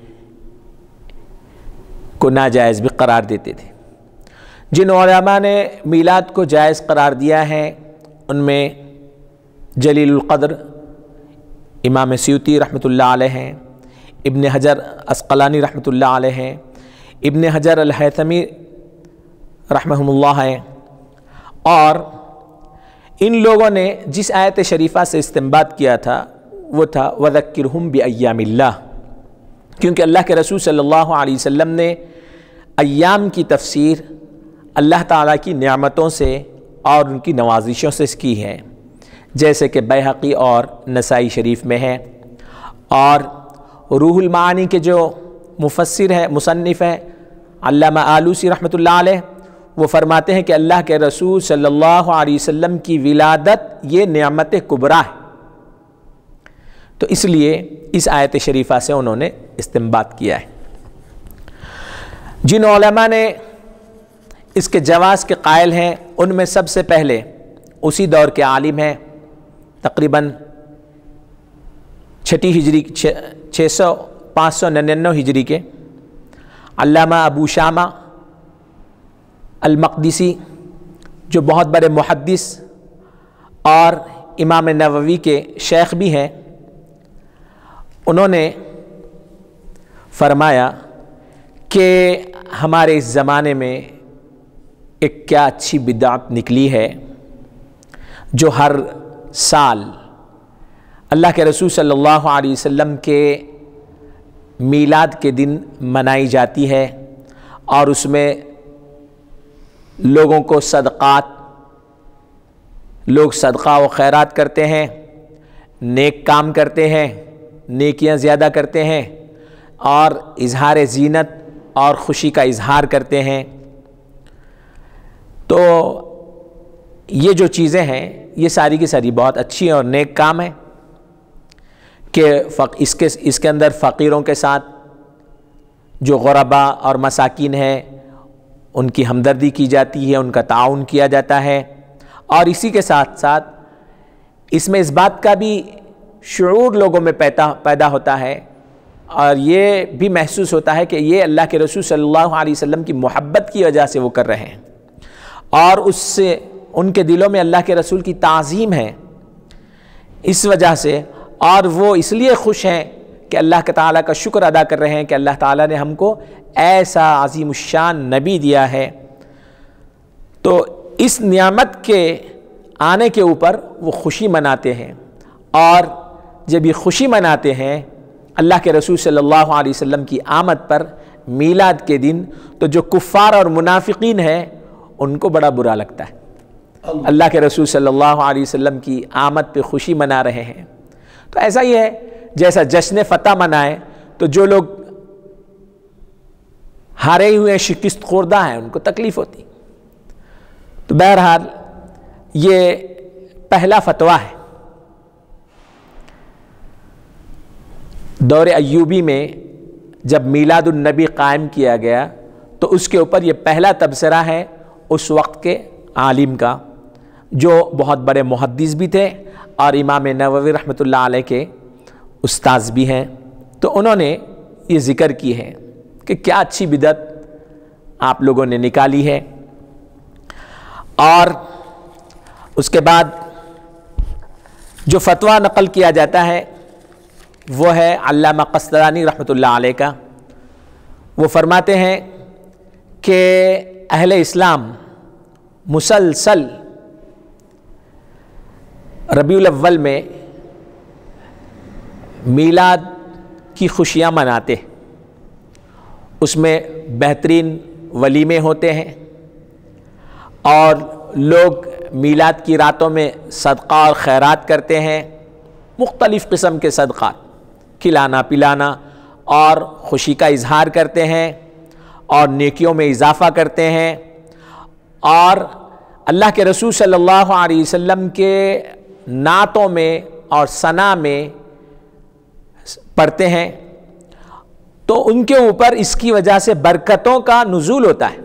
کو ناجائز بھی قرار دیتے تھے۔ جن علماء نے میلاد کو جائز قرار دیا ہے ان میں جلیل القدر امام سیوطی رحمۃ اللہ علیہ ہیں، ابن حجر عسقلانی رحمۃ اللہ علیہ ہیں، ابن حجر الہیثمی رحمہ اللہ ہیں، اور ان لوگوں نے جس آیت شریفہ سے استنباط کیا تھا وہ تھا وَذَكِّرْهُمْ بِأَيَّامِ اللَّهِ، کیونکہ اللہ کے رسول صلی اللہ علیہ وسلم نے ایام کی تفسیر اللہ تعالیٰ کی نعمتوں سے اور ان کی نوازشوں سے کی ہے۔ جیسے کہ بیہقی اور نسائی شریف میں ہے۔ اور روح المعانی کے جو مفسر ہے مصنف ہیں علامہ آلوسی رحمۃ اللہ علیہ، وہ فرماتے ہیں کہ اللہ کے رسول صلی اللہ علیہ وسلم کی ولادت یہ نعمت کبریٰ ہے، تو اس لیے اس آیت شریفہ سے انہوں نے استنباط کیا ہے۔ جن علماء نے اس کے جواز کے قائل ہیں ان میں سب سے پہلے اسی دور کے عالم ہیں، تقریباً چھٹی ہجری چھ سو پانچ سو ننانوے ہجری کے علامہ ابو شامہ المقدسی، جو بہت بڑے محدث اور امام نووی کے شیخ بھی ہیں، انہوں نے فرمایا کہ ہمارے اس زمانے میں ایک کیا اچھی بدعت نکلی ہے جو ہر سال اللہ کے رسول صلی اللہ علیہ وسلم کے میلاد کے دن منائی جاتی ہے، اور اس میں لوگوں کو صدقات لوگ صدقہ و خیرات کرتے ہیں، نیک کام کرتے ہیں، نیکیاں زیادہ کرتے ہیں، اور اظہار زینت اور خوشی کا اظہار کرتے ہیں۔ تو یہ جو چیزیں ہیں یہ ساری کی ساری بہت اچھی اور نیک کام ہیں کہ اس کے اس کے اندر فقیروں کے ساتھ جو غربا اور مساکین ہیں ان کی ہمدردی کی جاتی ہے، ان کا تعاون کیا جاتا ہے، اور اسی کے ساتھ ساتھ اس میں اس بات کا بھی شعور لوگوں میں پیدا پیدا ہوتا ہے، اور یہ بھی محسوس ہوتا ہے کہ یہ اللہ کے رسول صلی اللہ علیہ وسلم کی محبت کی وجہ سے وہ کر رہے ہیں، اور اس سے ان کے دلوں میں اللہ کے رسول کی تعظیم ہے اس وجہ سے، اور وہ اس لیے خوش ہیں کہ اللہ تعالیٰ کا شکر ادا کر رہے ہیں کہ اللہ تعالیٰ نے ہم کو ایسا عظیم الشان نبی دیا ہے۔ تو اس نعمت کے آنے کے اوپر وہ خوشی مناتے ہیں، اور جب یہ خوشی مناتے ہیں اللہ کے رسول صلی اللہ علیہ وسلم کی آمد پر میلاد کے دن، تو جو کفار اور منافقین ہیں ان کو بڑا برا لگتا ہے، اللہ کے رسول صلی اللہ علیہ وسلم کی آمد پہ خوشی منا رہے ہیں۔ تو ایسا ہی ہے جیسا جشن فتح منائے تو جو لوگ ہارے ہوئے شکست خوردہ ہیں ان کو تکلیف ہوتی۔ تو بہرحال یہ پہلا فتویٰ ہے۔ دور ایوبی میں جب میلاد النبی قائم کیا گیا تو اس کے اوپر یہ پہلا تبصرہ ہے اس وقت کے عالم کا، جو بہت بڑے محدث بھی تھے اور امام نووی رحمۃ اللہ علیہ کے استاذ بھی ہیں۔ تو انہوں نے یہ ذکر کی ہے کہ کیا اچھی بدعت آپ لوگوں نے نکالی ہے، اور اس کے بعد جو فتویٰ نقل کیا جاتا ہے وہ ہے علامہ قسطلانی رحمۃ اللہ علیہ کا۔ وہ فرماتے ہیں کہ اہل اسلام مسلسل ربیع الاول میں میلاد کی خوشیاں مناتے، اس میں بہترین ولیمے ہوتے ہیں، اور لوگ میلاد کی راتوں میں صدقہ اور خیرات کرتے ہیں، مختلف قسم کے صدقات، کھلانا پلانا، اور خوشی کا اظہار کرتے ہیں، اور نیکیوں میں اضافہ کرتے ہیں، اور اللہ کے رسول صلی اللہ علیہ وسلم کے نعتوں میں اور ثنا میں پڑھتے ہیں۔ تو ان کے اوپر اس کی وجہ سے برکتوں کا نزول ہوتا ہے۔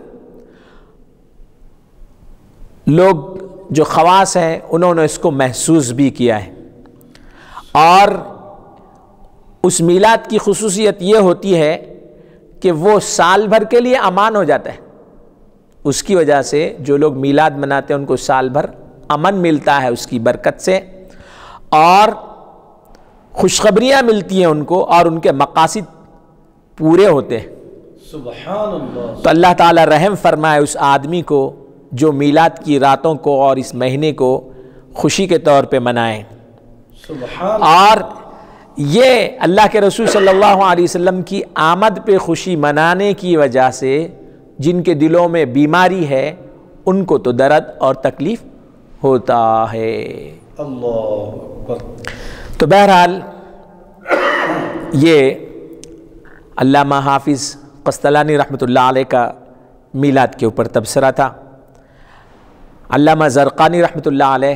لوگ جو خواص ہیں انہوں نے اس کو محسوس بھی کیا ہے، اور اس میلاد کی خصوصیت یہ ہوتی ہے کہ وہ سال بھر کے لیے امان ہو جاتا ہے۔ اس کی وجہ سے جو لوگ میلاد مناتے ہیں ان کو سال بھر امن ملتا ہے اس کی برکت سے، اور خوشخبریاں ملتی ہیں ان کو، اور ان کے مقاصد پورے ہوتے ہیں۔ سبحان اللہ۔ تو اللہ تعالیٰ رحم فرمائے اس آدمی کو جو میلاد کی راتوں کو اور اس مہینے کو خوشی کے طور پہ منائیں۔ سبحان اور یہ اللہ کے رسول صلی اللہ علیہ وسلم کی آمد پہ خوشی منانے کی وجہ سے جن کے دلوں میں بیماری ہے ان کو تو درد اور تکلیف ہوتا ہے۔ اللہ اکبر۔ تو بہرحال یہ علامہ حافظ قسطلانی رحمۃ اللہ علیہ کا میلاد کے اوپر تبصرہ تھا۔ علامہ زرقانی رحمۃ اللہ علیہ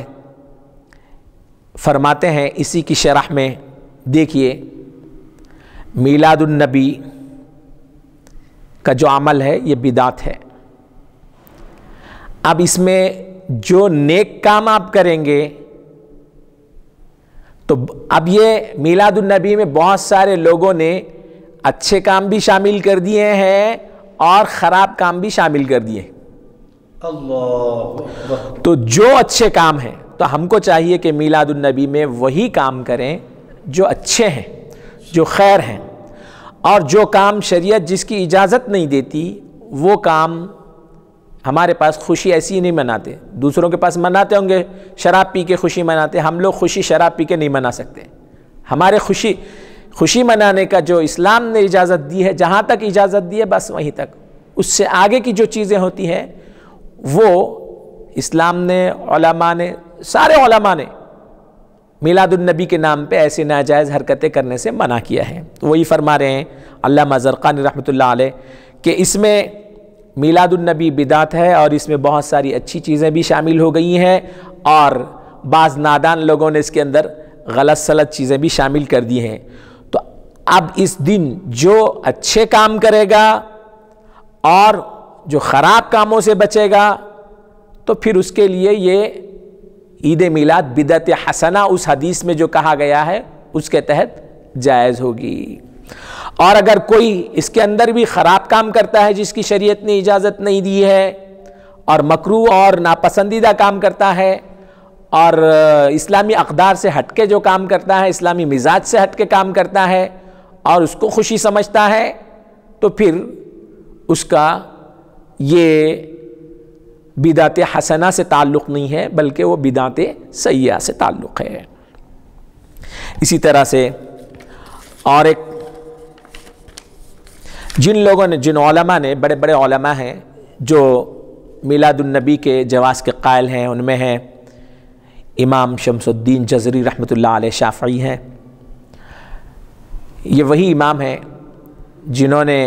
فرماتے ہیں اسی کی شرح میں، دیکھیے میلاد النبی کا جو عمل ہے یہ بدعت ہے۔ اب اس میں جو نیک کام آپ کریں گے تو اب یہ میلاد النبی میں بہت سارے لوگوں نے اچھے کام بھی شامل کر دیے ہیں اور خراب کام بھی شامل کر دیے۔ اللہ اکبر۔ تو جو اچھے کام ہیں تو ہم کو چاہیے کہ میلاد النبی میں وہی کام کریں جو اچھے ہیں، جو خیر ہیں، اور جو کام شریعت جس کی اجازت نہیں دیتی وہ کام ہمارے پاس خوشی ایسی ہی نہیں مناتے۔ دوسروں کے پاس مناتے ہوں گے، شراب پی کے خوشی مناتے، ہم لوگ خوشی شراب پی کے نہیں منا سکتے۔ ہمارے خوشی خوشی منانے کا جو اسلام نے اجازت دی ہے، جہاں تک اجازت دی ہے بس وہیں تک، اس سے آگے کی جو چیزیں ہوتی ہیں وہ اسلام نے، علماء نے، سارے علماء نے میلاد النبی کے نام پہ ایسے ناجائز حرکتیں کرنے سے منع کیا ہے۔ تو وہی فرما رہے ہیں علامہ زرقانی رحمۃ اللہ علیہ کہ اس میں میلاد النبی بدعت ہے اور اس میں بہت ساری اچھی چیزیں بھی شامل ہو گئی ہیں، اور بعض نادان لوگوں نے اس کے اندر غلط سلط چیزیں بھی شامل کر دی ہیں۔ تو اب اس دن جو اچھے کام کرے گا اور جو خراب کاموں سے بچے گا تو پھر اس کے لیے یہ عید میلاد بدعت حسنہ اس حدیث میں جو کہا گیا ہے اس کے تحت جائز ہوگی۔ اور اگر کوئی اس کے اندر بھی خراب کام کرتا ہے جس کی شریعت نے اجازت نہیں دی ہے، اور مکروہ اور ناپسندیدہ کام کرتا ہے، اور اسلامی اقدار سے ہٹ کے جو کام کرتا ہے، اسلامی مزاج سے ہٹ کے کام کرتا ہے اور اس کو خوشی سمجھتا ہے، تو پھر اس کا یہ بدعت حسنہ سے تعلق نہیں ہے بلکہ وہ بدعت سیئہ سے تعلق ہے۔ اسی طرح سے اور ایک جن لوگوں نے، جن علماء نے، بڑے بڑے علماء ہیں جو میلاد النبی کے جواز کے قائل ہیں، ان میں ہیں امام شمس الدین جزری رحمۃ اللہ علیہ شافعی ہیں۔ یہ وہی امام ہیں جنہوں نے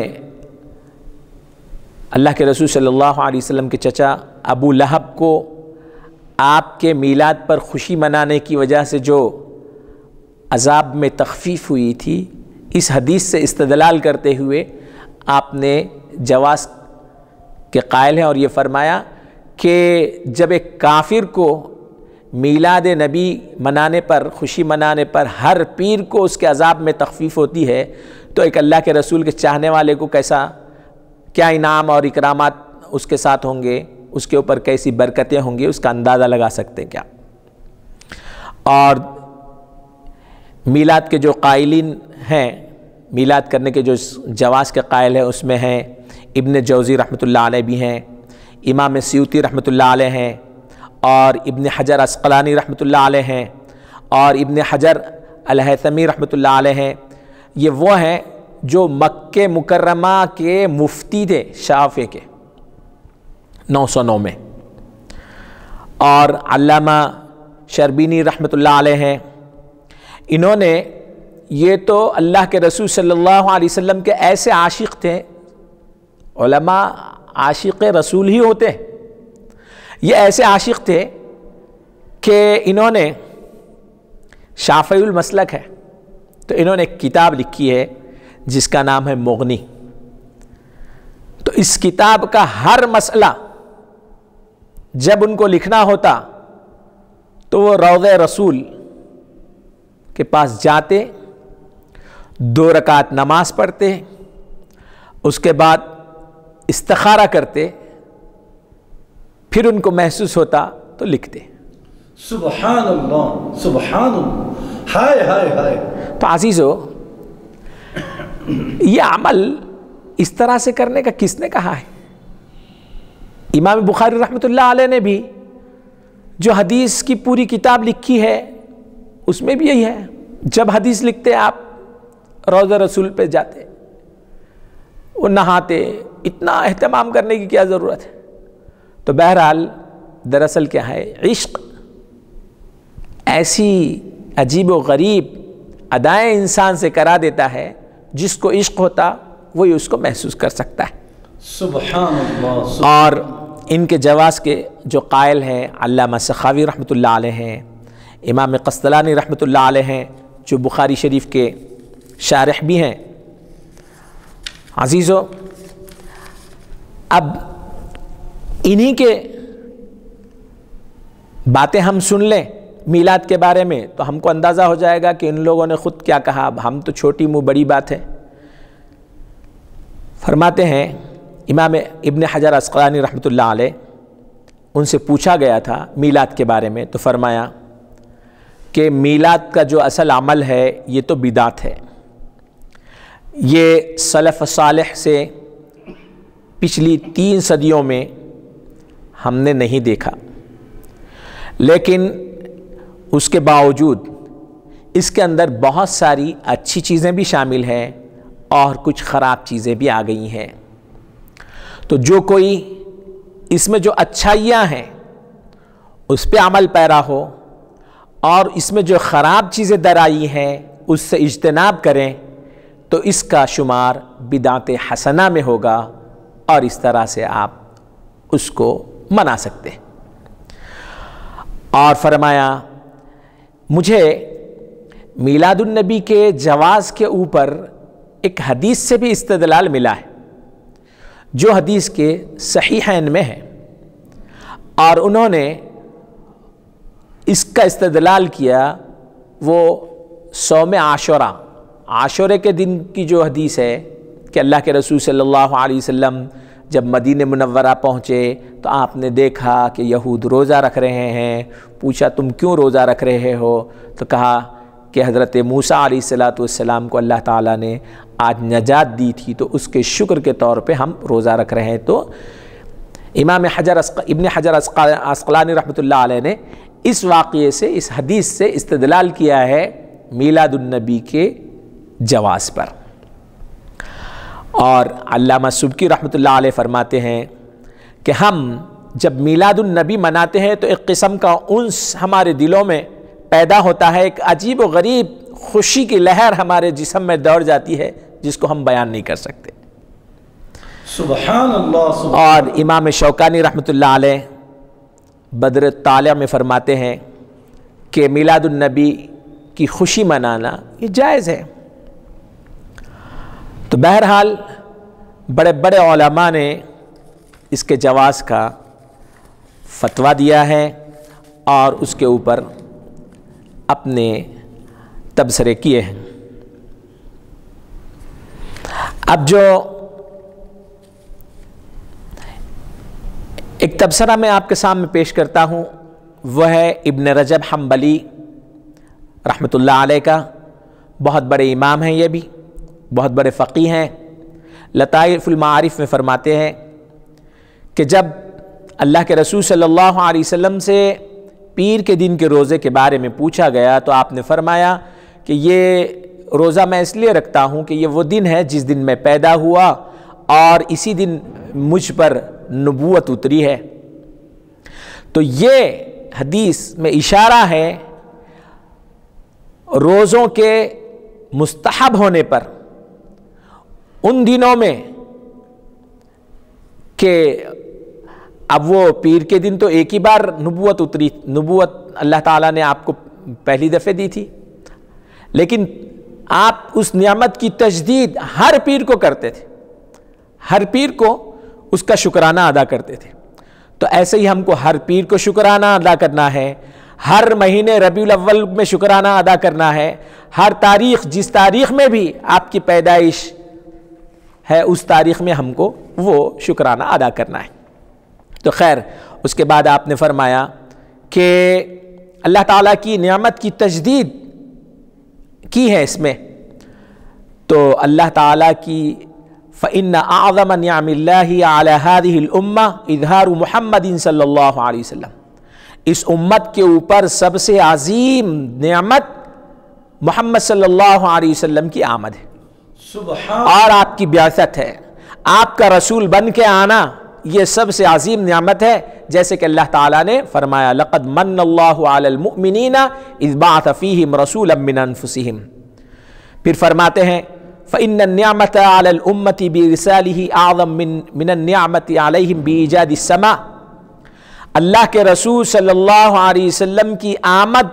اللہ کے رسول صلی اللہ علیہ وسلم کے چچا ابو لہب کو آپ کے میلاد پر خوشی منانے کی وجہ سے جو عذاب میں تخفیف ہوئی تھی، اس حدیث سے استدلال کرتے ہوئے آپ نے جواز کے قائل ہیں، اور یہ فرمایا کہ جب ایک کافر کو میلاد نبی منانے پر، خوشی منانے پر ہر پیر کو اس کے عذاب میں تخفیف ہوتی ہے، تو ایک اللہ کے رسول کے چاہنے والے کو کیسا، کیا انعام اور اکرامات اس کے ساتھ ہوں گے، اس کے اوپر کیسی برکتیں ہوں گی، اس کا اندازہ لگا سکتے ہیں کیا۔ اور میلاد کے جو قائلین ہیں، میلاد کرنے کے جو جواز کے قائل ہیں، اس میں ہیں ابن جوزی رحمۃ اللہ علیہ بھی ہیں، امام سیوطی رحمۃ اللہ علیہ ہیں، اور ابن حجر عسقلانی رحمۃ اللہ علیہ ہیں، اور ابن حجر الہیثمی رحمۃ اللہ علیہ ہیں۔ یہ وہ ہیں جو مکہ مکرمہ کے مفتی تھے شافعی کے نو سو نو میں، اور علامہ شربینی رحمۃ اللہ علیہ ہیں۔ انہوں نے، یہ تو اللہ کے رسول صلی اللہ علیہ وسلم کے ایسے عاشق تھے، علماء عاشق رسول ہی ہوتے، یہ ایسے عاشق تھے کہ انہوں نے، شافعی المسلک ہے تو انہوں نے ایک کتاب لکھی ہے جس کا نام ہے مغنی۔ تو اس کتاب کا ہر مسئلہ جب ان کو لکھنا ہوتا تو وہ روضہ رسول کے پاس جاتے، دو رکعت نماز پڑھتے، اس کے بعد استخارہ کرتے، پھر ان کو محسوس ہوتا تو لکھتے۔ سبحان اللہ، سبحان اللہ، ہائے ہائے ہائے۔ تو عزیزو، یہ عمل اس طرح سے کرنے کا کس نے کہا ہے؟ امام بخاری رحمۃ اللہ علیہ نے بھی جو حدیث کی پوری کتاب لکھی ہے اس میں بھی یہی ہے، جب حدیث لکھتے آپ روضہ رسول پہ جاتے، وہ نہاتے، اتنا اہتمام کرنے کی کیا ضرورت ہے؟ تو بہرحال دراصل کیا ہے، عشق ایسی عجیب و غریب ادائیں انسان سے کرا دیتا ہے جس کو عشق ہوتا وہی اس کو محسوس کر سکتا ہے۔ سبحان اللہ۔ اور ان کے جواز کے جو قائل ہیں علامہ سخاوی رحمۃ اللہ علیہ ہیں، امام قسطلانی رحمۃ اللہ علیہ ہیں جو بخاری شریف کے شارح بھی ہیں۔ عزیزو، اب انہی کے باتیں ہم سن لیں میلاد کے بارے میں تو ہم کو اندازہ ہو جائے گا کہ ان لوگوں نے خود کیا کہا۔ اب ہم تو چھوٹی منہ بڑی بات ہے۔ فرماتے ہیں امام ابن حجر عسقلانی رحمۃ اللہ علیہ، ان سے پوچھا گیا تھا میلاد کے بارے میں تو فرمایا کہ میلاد کا جو اصل عمل ہے یہ تو بدعت ہے، یہ سلف صالح سے پچھلی تین صدیوں میں ہم نے نہیں دیکھا، لیکن اس کے باوجود اس کے اندر بہت ساری اچھی چیزیں بھی شامل ہیں اور کچھ خراب چیزیں بھی آ گئی ہیں۔ تو جو کوئی اس میں جو اچھائیاں ہیں اس پہ عمل پیرا ہو اور اس میں جو خراب چیزیں در آئی ہیں اس سے اجتناب کریں تو اس کا شمار بدعت حسنہ میں ہوگا اور اس طرح سے آپ اس کو منا سکتے ہیں۔ اور فرمایا مجھے میلاد النبی کے جواز کے اوپر ایک حدیث سے بھی استدلال ملا ہے جو حدیث کے صحیحین میں ہے، اور انہوں نے اس کا استدلال کیا وہ صوم عاشورہ، عاشورے کے دن کی جو حدیث ہے کہ اللہ کے رسول صلی اللہ علیہ وسلم جب مدینہ منورہ پہنچے تو آپ نے دیکھا کہ یہود روزہ رکھ رہے ہیں، پوچھا تم کیوں روزہ رکھ رہے ہو؟ تو کہا کہ حضرت موسیٰ علیہ الصلاۃ والسلام کو اللہ تعالیٰ نے آج نجات دی تھی تو اس کے شکر کے طور پہ ہم روزہ رکھ رہے ہیں۔ تو امام حجر ابن حجر عسقلانی رحمۃ اللہ علیہ نے اس واقعے سے، اس حدیث سے استدلال کیا ہے میلاد النبی کے جواز پر۔ اور علامہ سبکی رحمۃ اللہ علیہ فرماتے ہیں کہ ہم جب میلاد النبی مناتے ہیں تو ایک قسم کا انس ہمارے دلوں میں پیدا ہوتا ہے، ایک عجیب و غریب خوشی کی لہر ہمارے جسم میں دوڑ جاتی ہے جس کو ہم بیان نہیں کر سکتے۔ سبحان اللہ سبحان اور امام شوکانی رحمۃ اللہ علیہ بدر الطالع میں فرماتے ہیں کہ میلاد النبی کی خوشی منانا یہ جائز ہے۔ تو بہرحال بڑے بڑے علماء نے اس کے جواز کا فتویٰ دیا ہے اور اس کے اوپر اپنے تبصرے کیے ہیں۔ اب جو ایک تبصرہ میں آپ کے سامنے پیش کرتا ہوں وہ ہے ابن رجب حنبلی رحمۃ اللہ علیہ کا، بہت بڑے امام ہیں، یہ بھی بہت بڑے فقیہ ہیں۔ لطائف المعارف میں فرماتے ہیں کہ جب اللہ کے رسول صلی اللہ علیہ وسلم سے پیر کے دن کے روزے کے بارے میں پوچھا گیا تو آپ نے فرمایا کہ یہ روزہ میں اس لیے رکھتا ہوں کہ یہ وہ دن ہے جس دن میں پیدا ہوا اور اسی دن مجھ پر نبوت اتری ہے۔ تو یہ حدیث میں اشارہ ہے روزوں کے مستحب ہونے پر ان دنوں میں کہ اب وہ پیر کے دن تو ایک ہی بار نبوت اتری، نبوت اللہ تعالیٰ نے آپ کو پہلی دفعہ دی تھی، لیکن آپ اس نعمت کی تجدید ہر پیر کو کرتے تھے، ہر پیر کو اس کا شکرانہ ادا کرتے تھے۔ تو ایسے ہی ہم کو ہر پیر کو شکرانہ ادا کرنا ہے، ہر مہینے ربیع الاول میں شکرانہ ادا کرنا ہے، ہر تاریخ جس تاریخ میں بھی آپ کی پیدائش ہے اس تاریخ میں ہم کو وہ شکرانہ ادا کرنا ہے۔ تو خیر اس کے بعد آپ نے فرمایا کہ اللہ تعالیٰ کی نعمت کی تجدید کی ہے اس میں، تو اللہ تعالیٰ کی فَإِنَّ أَعْظَمَ نِعَمِ اللَّهِ عَلَى هَذِهِ الْأُمَّةِ إِظْهَارُ مُحَمَّدٍ صلی اللہ علیہ وسلم، اس امت کے اوپر سب سے عظیم نعمت محمد صلی اللہ علیہ وسلم کی آمد ہے سبحان اور آپ کی بعثت ہے، آپ کا رسول بن کے آنا یہ سب سے عظیم نعمت ہے جیسے کہ اللہ تعالیٰ نے فرمایا لقد من اللہ علی المؤمنین اذ بعث فیہم رسولا من انفسہم۔ پھر فرماتے ہیں فإن النعمة على الأمة برساله أعظم من من النعمة عليهم بإيجاد السماء۔ اللہ کے رسول صلی اللہ علیہ وسلم کی آمد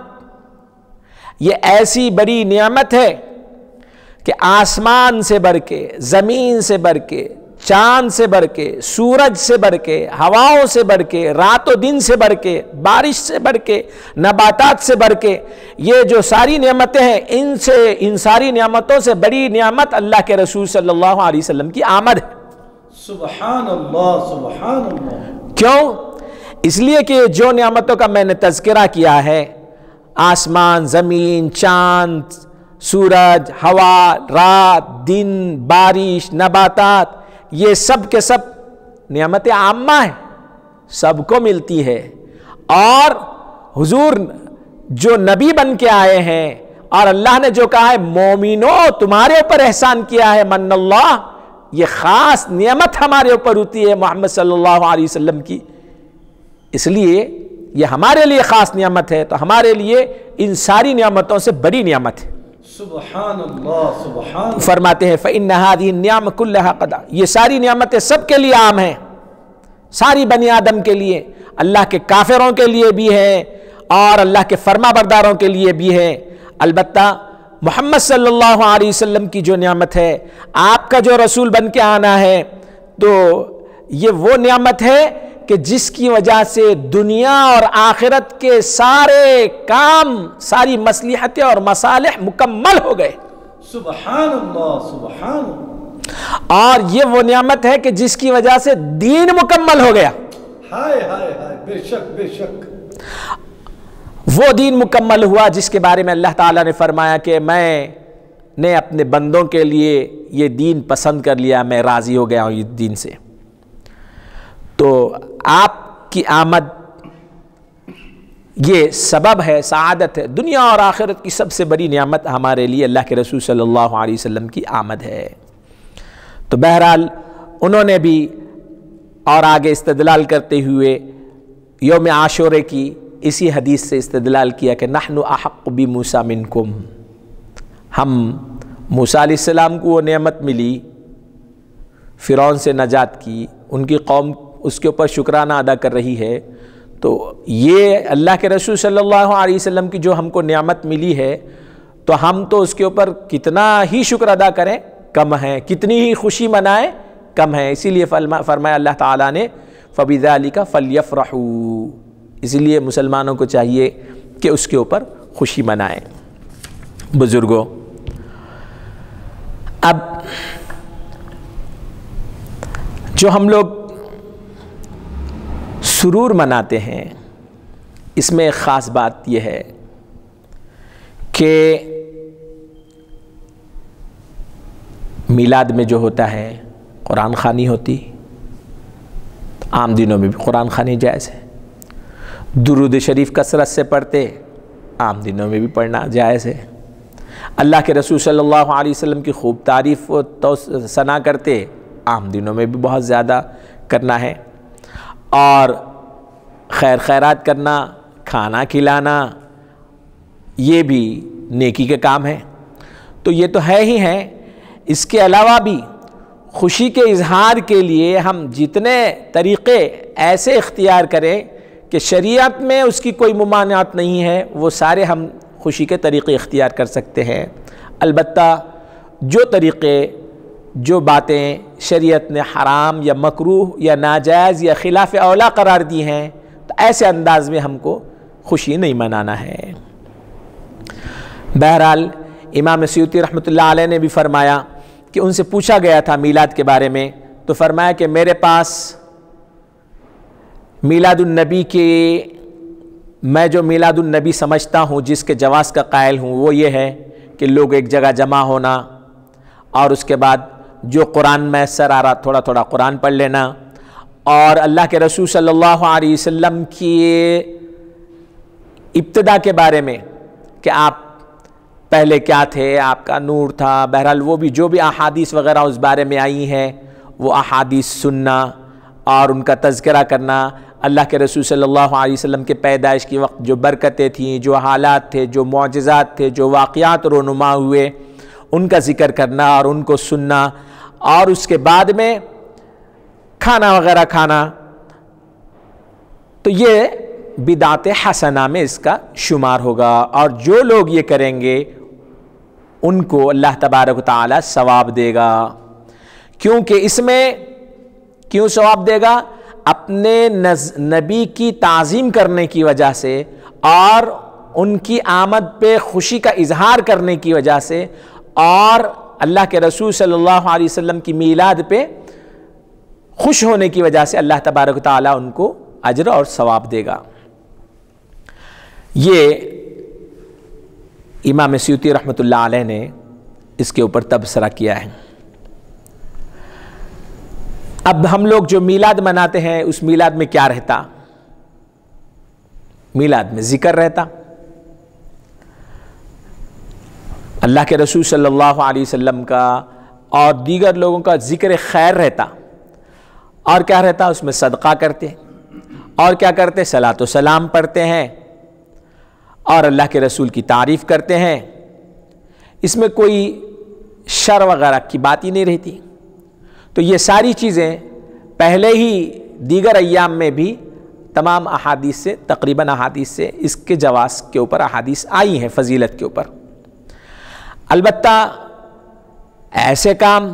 یہ ایسی بڑی نعمت ہے کہ آسمان سے بڑھ کے، زمین سے بڑھ کے، چاند سے بڑھ کے، سورج سے بڑھ کے، ہواؤں سے بڑھ کے، رات و دن سے بڑھ کے، بارش سے بڑھ کے، نباتات سے بڑھ کے، یہ جو ساری نعمتیں ہیں ان سے ان ساری نعمتوں سے بڑی نعمت اللہ کے رسول صلی اللہ علیہ وسلم کی آمد ہے۔ سبحان اللہ سبحان اللہ۔ کیوں؟ اس لیے کہ جو نعمتوں کا میں نے تذکرہ کیا ہے، آسمان، زمین، چاند، سورج، ہوا، رات، دن، بارش، نباتات، یہ سب کے سب نعمت عامہ ہیں، سب کو ملتی ہے۔ اور حضور جو نبی بن کے آئے ہیں اور اللہ نے جو کہا ہے مومنو تمہارے اوپر احسان کیا ہے من اللہ، یہ خاص نعمت ہمارے اوپر ہوتی ہے محمد صلی اللہ علیہ وسلم کی، اس لیے یہ ہمارے لیے خاص نعمت ہے، تو ہمارے لیے ان ساری نعمتوں سے بڑی نعمت ہے۔ سبحان اللہ سبحان اللہ۔ فرماتے ہیں فإن هذه النعم كلها قد، یہ ساری نعمتیں سب کے لیے عام ہیں، ساری بنی آدم کے لیے، اللہ کے کافروں کے لیے بھی ہے اور اللہ کے فرما برداروں کے لیے بھی ہے۔ البتہ محمد صلی اللہ علیہ وسلم کی جو نعمت ہے، آپ کا جو رسول بن کے آنا ہے، تو یہ وہ نعمت ہے کہ جس کی وجہ سے دنیا اور آخرت کے سارے کام، ساری مصلحتیں اور مصالح مکمل ہو گئے۔ سبحان اللہ سبحان اللہ۔ اور یہ وہ نعمت ہے کہ جس کی وجہ سے دین مکمل ہو گیا۔ ہائے ہائے ہائے، بے شک بے شک۔ وہ دین مکمل ہوا جس کے بارے میں اللہ تعالیٰ نے فرمایا کہ میں نے اپنے بندوں کے لیے یہ دین پسند کر لیا، میں راضی ہو گیا ہوں یہ دین سے۔ تو آپ کی آمد یہ سبب ہے، سعادت ہے، دنیا اور آخرت کی سب سے بڑی نعمت ہمارے لیے اللہ کے رسول صلی اللہ علیہ وسلم کی آمد ہے۔ تو بہرحال انہوں نے بھی اور آگے استدلال کرتے ہوئے یوم عاشورے کی اسی حدیث سے استدلال کیا کہ نحن احق بموسیٰ منکم، ہم موسیٰ علیہ السلام کو وہ نعمت ملی فرعون سے نجات کی، ان کی قوم اس کے اوپر شکرانہ ادا کر رہی ہے، تو یہ اللہ کے رسول صلی اللہ علیہ وسلم کی جو ہم کو نعمت ملی ہے تو ہم تو اس کے اوپر کتنا ہی شکر ادا کریں کم ہے، کتنی ہی خوشی منائیں کم ہے۔ اسی لیے فرمایا اللہ تعالیٰ نے فَبِذَلِكَ فَلْيَفْرَحُوا، اسی لیے مسلمانوں کو چاہیے کہ اس کے اوپر خوشی منائیں۔ بزرگوں، اب جو ہم لوگ سرور مناتے ہیں، اس میں ایک خاص بات یہ ہے کہ میلاد میں جو ہوتا ہے قرآن خوانی ہوتی، عام دنوں میں بھی قرآن خوانی جائز ہے، درود شریف کثرت سے پڑھتے عام دنوں میں بھی پڑھنا جائز ہے، اللہ کے رسول صلی اللہ علیہ وسلم کی خوب تعریف و ثنا کرتے عام دنوں میں بھی بہت زیادہ کرنا ہے، اور خیر خیرات کرنا، کھانا کھلانا، یہ بھی نیکی کے کام ہے۔ تو یہ تو ہے ہی ہے، اس کے علاوہ بھی خوشی کے اظہار کے لیے ہم جتنے طریقے ایسے اختیار کریں کہ شریعت میں اس کی کوئی ممانعت نہیں ہے، وہ سارے ہم خوشی کے طریقے اختیار کر سکتے ہیں۔ البتہ جو طریقے، جو باتیں شریعت نے حرام یا مکروہ یا ناجائز یا خلاف اولا قرار دی ہیں، تو ایسے انداز میں ہم کو خوشی نہیں منانا ہے۔ بہرحال امام سیوطی رحمۃ اللہ علیہ نے بھی فرمایا کہ ان سے پوچھا گیا تھا میلاد کے بارے میں، تو فرمایا کہ میرے پاس میلاد النبی کے، میں جو میلاد النبی سمجھتا ہوں، جس کے جواز کا قائل ہوں، وہ یہ ہے کہ لوگ ایک جگہ جمع ہونا اور اس کے بعد جو قرآن میسر آ رہا تھوڑا تھوڑا قرآن پڑھ لینا، اور اللہ کے رسول صلی اللہ علیہ وسلم کی ابتدا کے بارے میں کہ آپ پہلے کیا تھے، آپ کا نور تھا، بہرحال وہ بھی جو بھی احادیث وغیرہ اس بارے میں آئی ہیں وہ احادیث سننا اور ان کا تذکرہ کرنا، اللہ کے رسول صلی اللہ علیہ وسلم کے پیدائش کے وقت جو برکتیں تھیں، جو حالات تھے، جو معجزات تھے، جو واقعات رونما ہوئے، ان کا ذکر کرنا اور ان کو سننا، اور اس کے بعد میں کھانا وغیرہ کھانا، تو یہ بدعت حسنہ میں اس کا شمار ہوگا، اور جو لوگ یہ کریں گے ان کو اللہ تبارک و تعالی ثواب دے گا۔ کیونکہ اس میں کیوں ثواب دے گا؟ اپنے نبی کی تعظیم کرنے کی وجہ سے اور ان کی آمد پہ خوشی کا اظہار کرنے کی وجہ سے اور اللہ کے رسول صلی اللہ علیہ وسلم کی میلاد پہ خوش ہونے کی وجہ سے اللہ تبارک و تعالیٰ ان کو اجر اور ثواب دے گا۔ یہ امام سیوطی رحمۃ اللہ علیہ نے اس کے اوپر تبصرہ کیا ہے۔ اب ہم لوگ جو میلاد مناتے ہیں، اس میلاد میں کیا رہتا؟ میلاد میں ذکر رہتا، اللہ کے رسول صلی اللہ علیہ وسلم کا اور دیگر لوگوں کا ذکر خیر رہتا، اور کیا رہتا؟ اس میں صدقہ کرتے، اور کیا کرتے؟ صلاۃ و سلام پڑھتے ہیں اور اللہ کے رسول کی تعریف کرتے ہیں۔ اس میں کوئی شر وغیرہ کی بات ہی نہیں رہتی۔ تو یہ ساری چیزیں پہلے ہی دیگر ایام میں بھی تمام احادیث سے، تقریباً احادیث سے اس کے جواز کے اوپر احادیث آئی ہیں، فضیلت کے اوپر۔ البتہ ایسے کام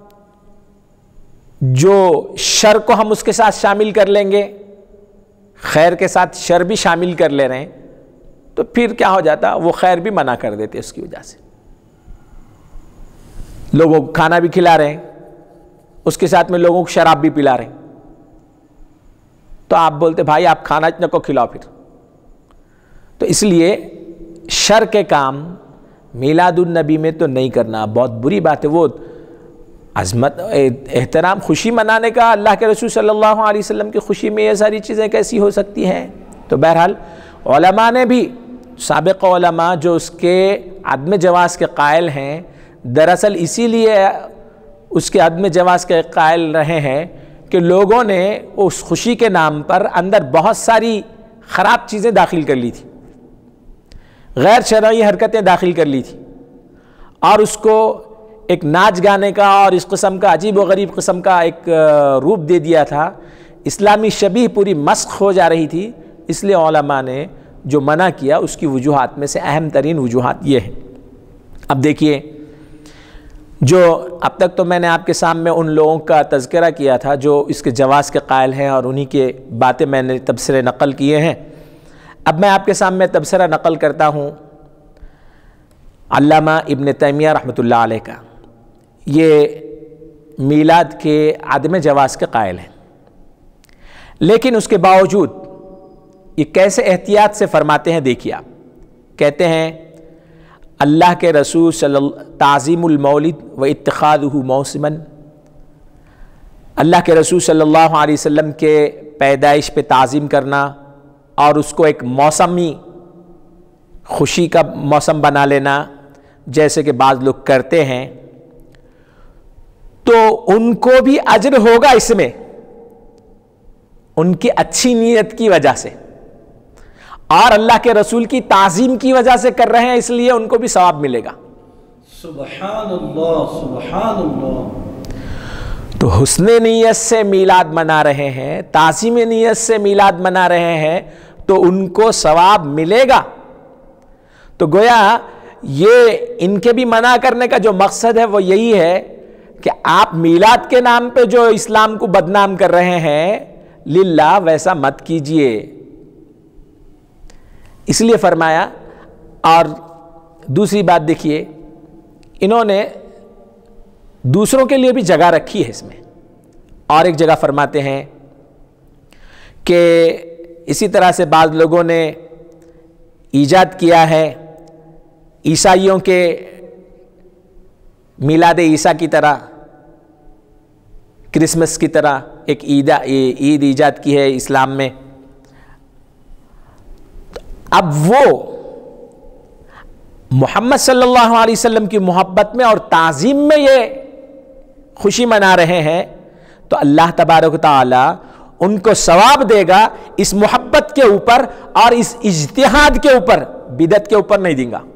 جو شر کو ہم اس کے ساتھ شامل کر لیں گے، خیر کے ساتھ شر بھی شامل کر لے رہے ہیں، تو پھر کیا ہو جاتا؟ وہ خیر بھی منع کر دیتے اس کی وجہ سے۔ لوگوں کو کھانا بھی کھلا رہے ہیں، اس کے ساتھ میں لوگوں کو شراب بھی پلا رہے ہیں، تو آپ بولتے بھائی آپ کھانا اتنا کو کھلاؤ پھر۔ تو اس لیے شر کے کام میلاد النبی میں تو نہیں کرنا، بہت بری بات ہے۔ وہ عظمت، احترام، خوشی منانے کا، اللہ کے رسول صلی اللہ علیہ وسلم کی خوشی میں یہ ساری چیزیں کیسی ہو سکتی ہیں؟ تو بہرحال علماء نے بھی، سابق علماء جو اس کے عدم جواز کے قائل ہیں، دراصل اسی لیے اس کے عدم جواز کے قائل رہے ہیں کہ لوگوں نے اس خوشی کے نام پر اندر بہت ساری خراب چیزیں داخل کر لی تھی، غیر شرعی حرکتیں داخل کر لی تھی، اور اس کو ایک ناچ گانے کا اور اس قسم کا عجیب و غریب قسم کا ایک روپ دے دیا تھا۔ اسلامی شبیہ پوری مسخ ہو جا رہی تھی، اس لیے علماء نے جو منع کیا اس کی وجوہات میں سے اہم ترین وجوہات یہ ہیں۔ اب دیکھیے، جو اب تک تو میں نے آپ کے سامنے ان لوگوں کا تذکرہ کیا تھا جو اس کے جواز کے قائل ہیں، اور انہی کے باتیں میں نے تبصرے نقل کیے ہیں۔ اب میں آپ کے سامنے تبصرہ نقل کرتا ہوں علامہ ابن تیمیہ رحمۃ اللہ علیہ کا۔ یہ میلاد کے عدم جواز کے قائل ہیں، لیکن اس کے باوجود یہ کیسے احتیاط سے فرماتے ہیں، دیکھیے آپ۔ کہتے ہیں اللہ کے رسول صلی اللہ تعظیم المولد و اتخاذہ موسما، اللہ کے رسول صلی اللہ علیہ وسلم کے پیدائش پہ تعظیم کرنا اور اس کو ایک موسمی خوشی کا موسم بنا لینا، جیسے کہ بعض لوگ کرتے ہیں، تو ان کو بھی اجر ہوگا اس میں، ان کی اچھی نیت کی وجہ سے، اور اللہ کے رسول کی تعظیم کی وجہ سے کر رہے ہیں، اس لیے ان کو بھی ثواب ملے گا۔ سبحان اللہ، سبحان اللہ۔ تو حسن نیت سے میلاد منا رہے ہیں، تعظیم نیت سے میلاد منا رہے ہیں، تو ان کو ثواب ملے گا۔ تو گویا یہ ان کے بھی منع کرنے کا جو مقصد ہے وہ یہی ہے کہ آپ میلاد کے نام پہ جو اسلام کو بدنام کر رہے ہیں، للہ ویسا مت کیجئے۔ اس لیے فرمایا۔ اور دوسری بات دیکھیے، انہوں نے دوسروں کے لیے بھی جگہ رکھی ہے اس میں، اور ایک جگہ فرماتے ہیں کہ اسی طرح سے بعض لوگوں نے ایجاد کیا ہے عیسائیوں کے میلاد عیسیٰ کی طرح، کرسمس کی طرح ایک عید عید ایجاد کی ہے اسلام میں۔ اب وہ محمد صلی اللہ علیہ وسلم کی محبت میں اور تعظیم میں یہ خوشی منا رہے ہیں، تو اللہ تبارک و تعالی ان کو ثواب دے گا اس محبت کے اوپر اور اس اجتہاد کے اوپر، بدعت کے اوپر نہیں دیں گا.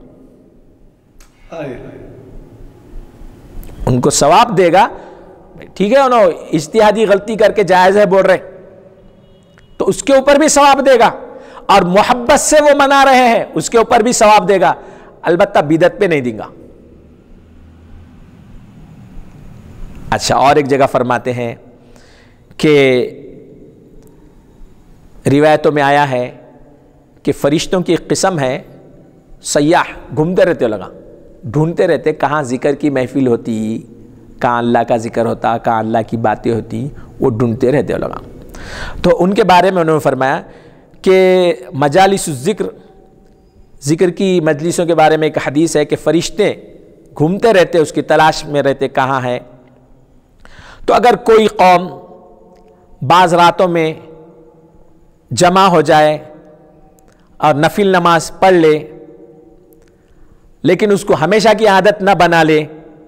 ان کو ثواب دے گا. ٹھیک ہے انہوں اجتہادی غلطی کر کے جائز ہے بول رہے تو اس کے اوپر بھی ثواب دے گا، اور محبت سے وہ منا رہے ہیں اس کے اوپر بھی ثواب دے گا، البتہ بدعت پہ نہیں دیں گا. اچھا، اور ایک جگہ فرماتے ہیں کہ روایتوں میں آیا ہے کہ فرشتوں کی ایک قسم ہے سیاح، گھومتے رہتے لگا، ڈھونڈتے رہتے کہاں ذکر کی محفل ہوتی، کہاں اللہ کا ذکر ہوتا، کہاں اللہ کی باتیں ہوتی، وہ ڈھونڈتے رہتے لگا. تو ان کے بارے میں انہوں نے فرمایا کہ مجالس الذکر، ذکر کی مجلسوں کے بارے میں ایک حدیث ہے کہ فرشتے گھومتے رہتے، اس کی تلاش میں رہتے کہاں ہے. تو اگر کوئی قوم بعض راتوں میں جمع ہو جائے اور نفل نماز پڑھ لے، لیکن اس کو ہمیشہ کی عادت نہ بنا لے،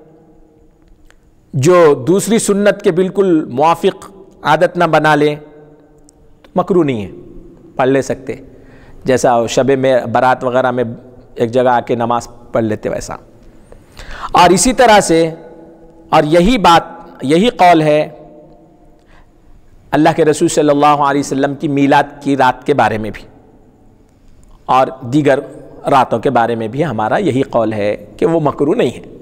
جو دوسری سنت کے بالکل موافق عادت نہ بنا لے، مکروہ نہیں ہے، پڑھ لے سکتے، جیسا شب میں برات وغیرہ میں ایک جگہ آ کے نماز پڑھ لیتے ویسا. اور اسی طرح سے، اور یہی بات، یہی قول ہے اللہ کے رسول صلی اللہ علیہ وسلم کی میلاد کی رات کے بارے میں بھی، اور دیگر راتوں کے بارے میں بھی ہمارا یہی قول ہے کہ وہ مکروہ نہیں ہے.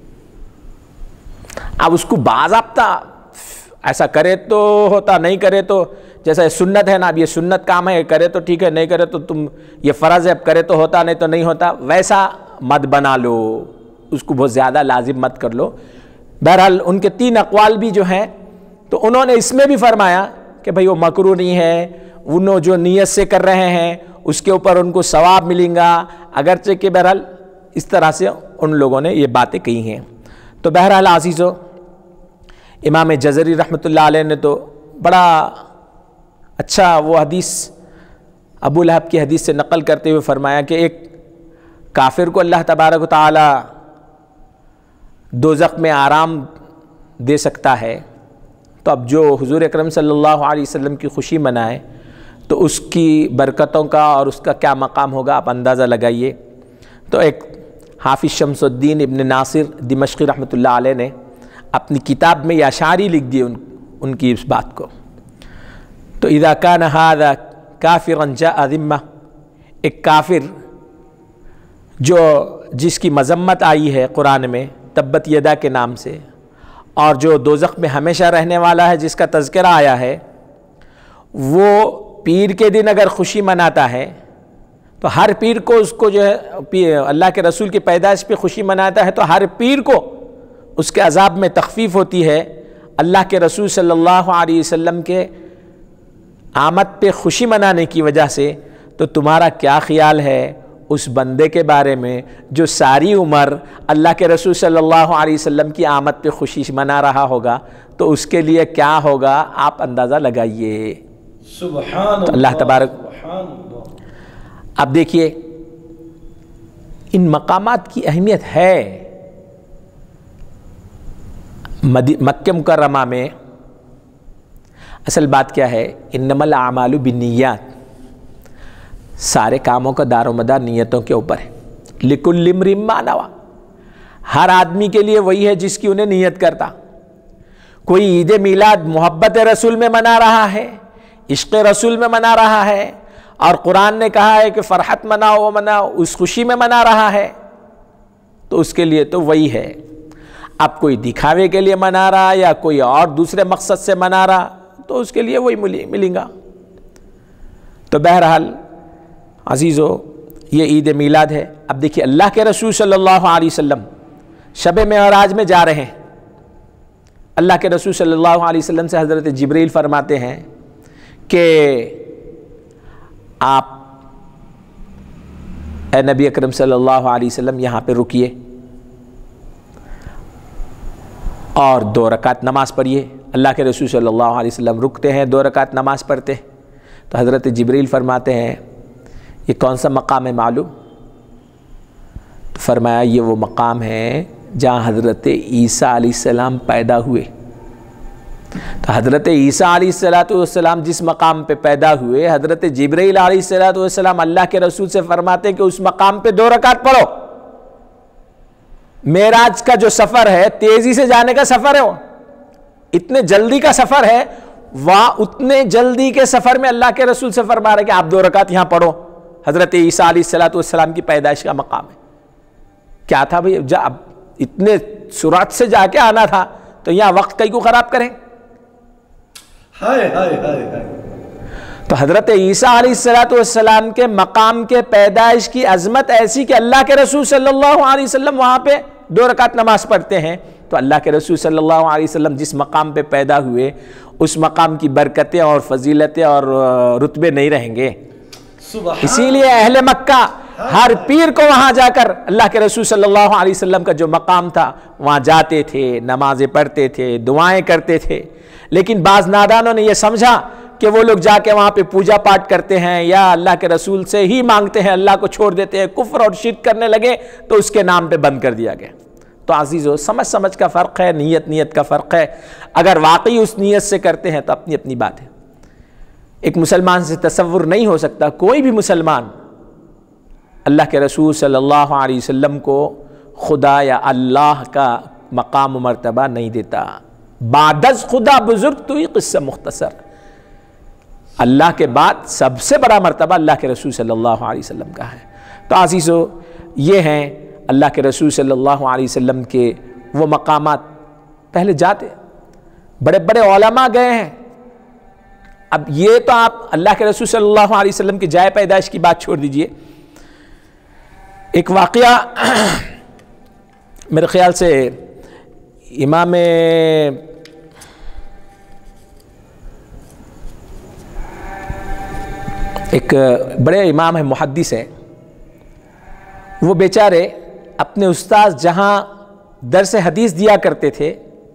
اب اس کو باضابطہ ایسا کرے تو ہوتا، نہیں کرے تو جیسا سنت ہے نا، اب یہ سنت کام ہے، کرے تو ٹھیک ہے، نہیں کرے تو تم یہ فرض ہے، اب کرے تو ہوتا، نہیں تو نہیں ہوتا، ویسا مت بنا لو، اس کو بہت زیادہ لازم مت کر لو. بہرحال ان کے تین اقوال بھی جو ہیں تو انہوں نے اس میں بھی فرمایا کہ بھئی وہ مکروہ نہیں ہے، انہوں جو نیت سے کر رہے ہیں اس کے اوپر ان کو ثواب ملیں گا، اگرچہ کہ بہرحال اس طرح سے ان لوگوں نے یہ باتیں کہی ہیں. تو بہرحال عزیزو، امام جزری رحمۃ اللہ علیہ نے تو بڑا اچھا وہ حدیث ابو لہب کی حدیث سے نقل کرتے ہوئے فرمایا کہ ایک کافر کو اللہ تبارک و تعالی دوزخ میں آرام دے سکتا ہے، تو اب جو حضور اکرم صلی اللہ علیہ وسلم کی خوشی منائے تو اس کی برکتوں کا اور اس کا کیا مقام ہوگا آپ اندازہ لگائیے. تو ایک حافظ شمس الدین ابن ناصر دمشقی رحمۃ اللہ علیہ نے اپنی کتاب میں یہ اشعاری لکھ دی ان, ان کی اس بات کو. تو اذا کان ھذا کافرا جاء ذمہ، ایک کافر جو جس کی مذمت آئی ہے قرآن میں تبت یدا کے نام سے، اور جو دوزخ میں ہمیشہ رہنے والا ہے جس کا تذکرہ آیا ہے، وہ پیر کے دن اگر خوشی مناتا ہے تو ہر پیر کو اس کو جو ہے اللہ کے رسول کی پیدائش پہ خوشی مناتا ہے تو ہر پیر کو اس کے عذاب میں تخفیف ہوتی ہے اللہ کے رسول صلی اللہ علیہ وسلم کے آمد پہ خوشی منانے کی وجہ سے. تو تمہارا کیا خیال ہے اس بندے کے بارے میں جو ساری عمر اللہ کے رسول صلی اللہ علیہ وسلم کی آمد پہ خوشی منا رہا ہوگا، تو اس کے لیے کیا ہوگا آپ اندازہ لگائیے. سبحان تو اللہ تبارک. سبحان اللہ. اب دیکھیے ان مقامات کی اہمیت ہے. مکہ مکرمہ میں اصل بات کیا ہے، انما الاعمال بالنیات، سارے کاموں کا دار و مدار نیتوں کے اوپر ہے. لکل امرئ ما نوی، ہر آدمی کے لیے وہی ہے جس کی انہیں نیت کرتا. کوئی عید میلاد محبت رسول میں منا رہا ہے، عشق رسول میں منا رہا ہے، اور قرآن نے کہا ہے کہ فرحت مناؤ وہ مناؤ، اس خوشی میں منا رہا ہے، تو اس کے لیے تو وہی ہے. اب کوئی دکھاوے کے لیے منا رہا یا کوئی اور دوسرے مقصد سے منا رہا تو اس کے لیے وہی ملیں گا. تو بہرحال عزیزو یہ عید میلاد ہے. اب دیکھیے اللہ کے رسول صلی اللہ علیہ وسلم شب معراج میں جا رہے ہیں. اللہ کے رسول صلی اللہ علیہ وسلم سے حضرت جبریل فرماتے ہیں کہ آپ اے نبی اکرم صلی اللہ علیہ وسلم یہاں پہ رکیے اور دو رکعت نماز پڑھیے. اللہ کے رسول صلی اللہ علیہ وسلم رکتے ہیں، دو رکعت نماز پڑھتے. تو حضرت جبریل فرماتے ہیں یہ کون سا مقام ہے معلوم؟ تو فرمایا یہ وہ مقام ہے جہاں حضرت عیسیٰ علیہ السلام پیدا ہوئے. تو حضرت عیسیٰ علیہ الصلوۃ والسلام جس مقام پہ پیدا ہوئے، حضرت جبرائیل علیہ الصلوۃ والسلام اللہ کے رسول سے فرماتے کہ اس مقام پہ دو رکعت پڑھو۔ معراج کا جو سفر ہے تیزی سے جانے کا سفر ہے، وہ اتنے جلدی کا سفر ہے، وہاں اتنے جلدی کے سفر میں اللہ کے رسول سے فرما رہے کہ آپ دو رکعت یہاں پڑھو۔ حضرت عیسیٰ علیہ الصلوۃ والسلام کی پیدائش کا مقام ہے، کیا تھا بھائی، جا اتنے سرعت سے جا کے آنا تھا تو یہاں وقت کئی کو خراب کریں۔ ہائے ہائے ہائے ہائے۔ تو حضرت عیسیٰ علیہ الصلوۃ والسلام کے مقام کے پیدائش کی عظمت ایسی کہ اللہ کے رسول صلی اللہ علیہ وسلم وہاں پہ دو رکعت نماز پڑھتے ہیں، تو اللہ کے رسول صلی اللہ علیہ وسلم جس مقام پہ پیدا ہوئے اس مقام کی برکتیں اور فضیلتیں اور رتبے نہیں رہیں گے۔ اسی لیے اہل مکہ ہر پیر کو وہاں جا کر اللہ کے رسول صلی اللہ علیہ وسلم کا جو مقام تھا وہاں جاتے تھے، نمازیں پڑھتے تھے، دعائیں کرتے تھے۔ لیکن بعض نادانوں نے یہ سمجھا کہ وہ لوگ جا کے وہاں پہ پوجا پاٹ کرتے ہیں یا اللہ کے رسول سے ہی مانگتے ہیں، اللہ کو چھوڑ دیتے ہیں، کفر اور شرک کرنے لگے تو اس کے نام پہ بند کر دیا گیا۔ تو عزیزو، سمجھ سمجھ کا فرق ہے، نیت نیت کا فرق ہے۔ اگر واقعی اس نیت سے کرتے ہیں تو اپنی اپنی بات ہے۔ ایک مسلمان سے تصور نہیں ہو سکتا، کوئی بھی مسلمان اللہ کے رسول صلی اللہ علیہ وسلم کو خدا یا اللہ کا مقام و مرتبہ نہیں دیتا۔ بعد از خدا بزرگ تو یہ قصہ مختصر، اللہ کے بعد سب سے بڑا مرتبہ اللہ کے رسول صلی اللہ علیہ وسلم کا ہے۔ تو عزیزو، یہ ہیں اللہ کے رسول صلی اللہ علیہ وسلم کے وہ مقامات۔ پہلے جاتے بڑے بڑے علماء گئے ہیں، اب یہ تو آپ اللہ کے رسول صلی اللہ علیہ وسلم کی جائے پیدائش کی بات چھوڑ دیجئے۔ ایک واقعہ میرے خیال سے امام ایک بڑے امام ہیں، محدث ہیں، وہ بیچارے اپنے استاذ جہاں درس حدیث دیا کرتے تھے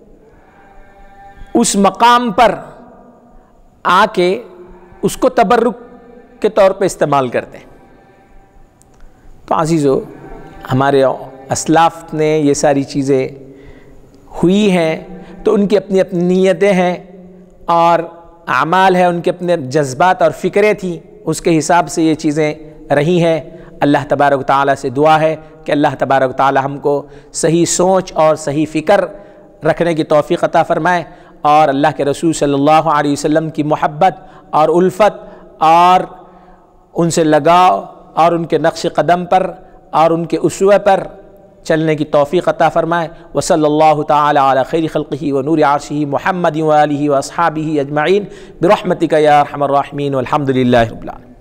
اس مقام پر آ کے اس کو تبرک کے طور پہ استعمال کرتے ہیں۔ تو عزیزو، ہمارے اسلاف نے یہ ساری چیزیں ہوئی ہیں تو ان کی اپنی اپنی نیتیں ہیں اور اعمال ہیں، ان کے اپنے جذبات اور فکریں تھیں، اس کے حساب سے یہ چیزیں رہی ہیں۔ اللہ تبارک و تعالیٰ سے دعا ہے کہ اللہ تبارک و تعالیٰ ہم کو صحیح سوچ اور صحیح فکر رکھنے کی توفیق عطا فرمائے، اور اللہ کے رسول صلی اللہ علیہ وسلم کی محبت اور الفت اور ان سے لگاؤ اور ان کے نقش قدم پر اور ان کے اسوہ پر چلنے کی توفیق عطا فرمائے۔ وصلی اللہ تعالی علی خیر خلقہ و نور عرشہ محمد و آلہ و اصحابہ اجمعین برحمتک یا ارحم الراحمین والحمد للہ رب العالمین۔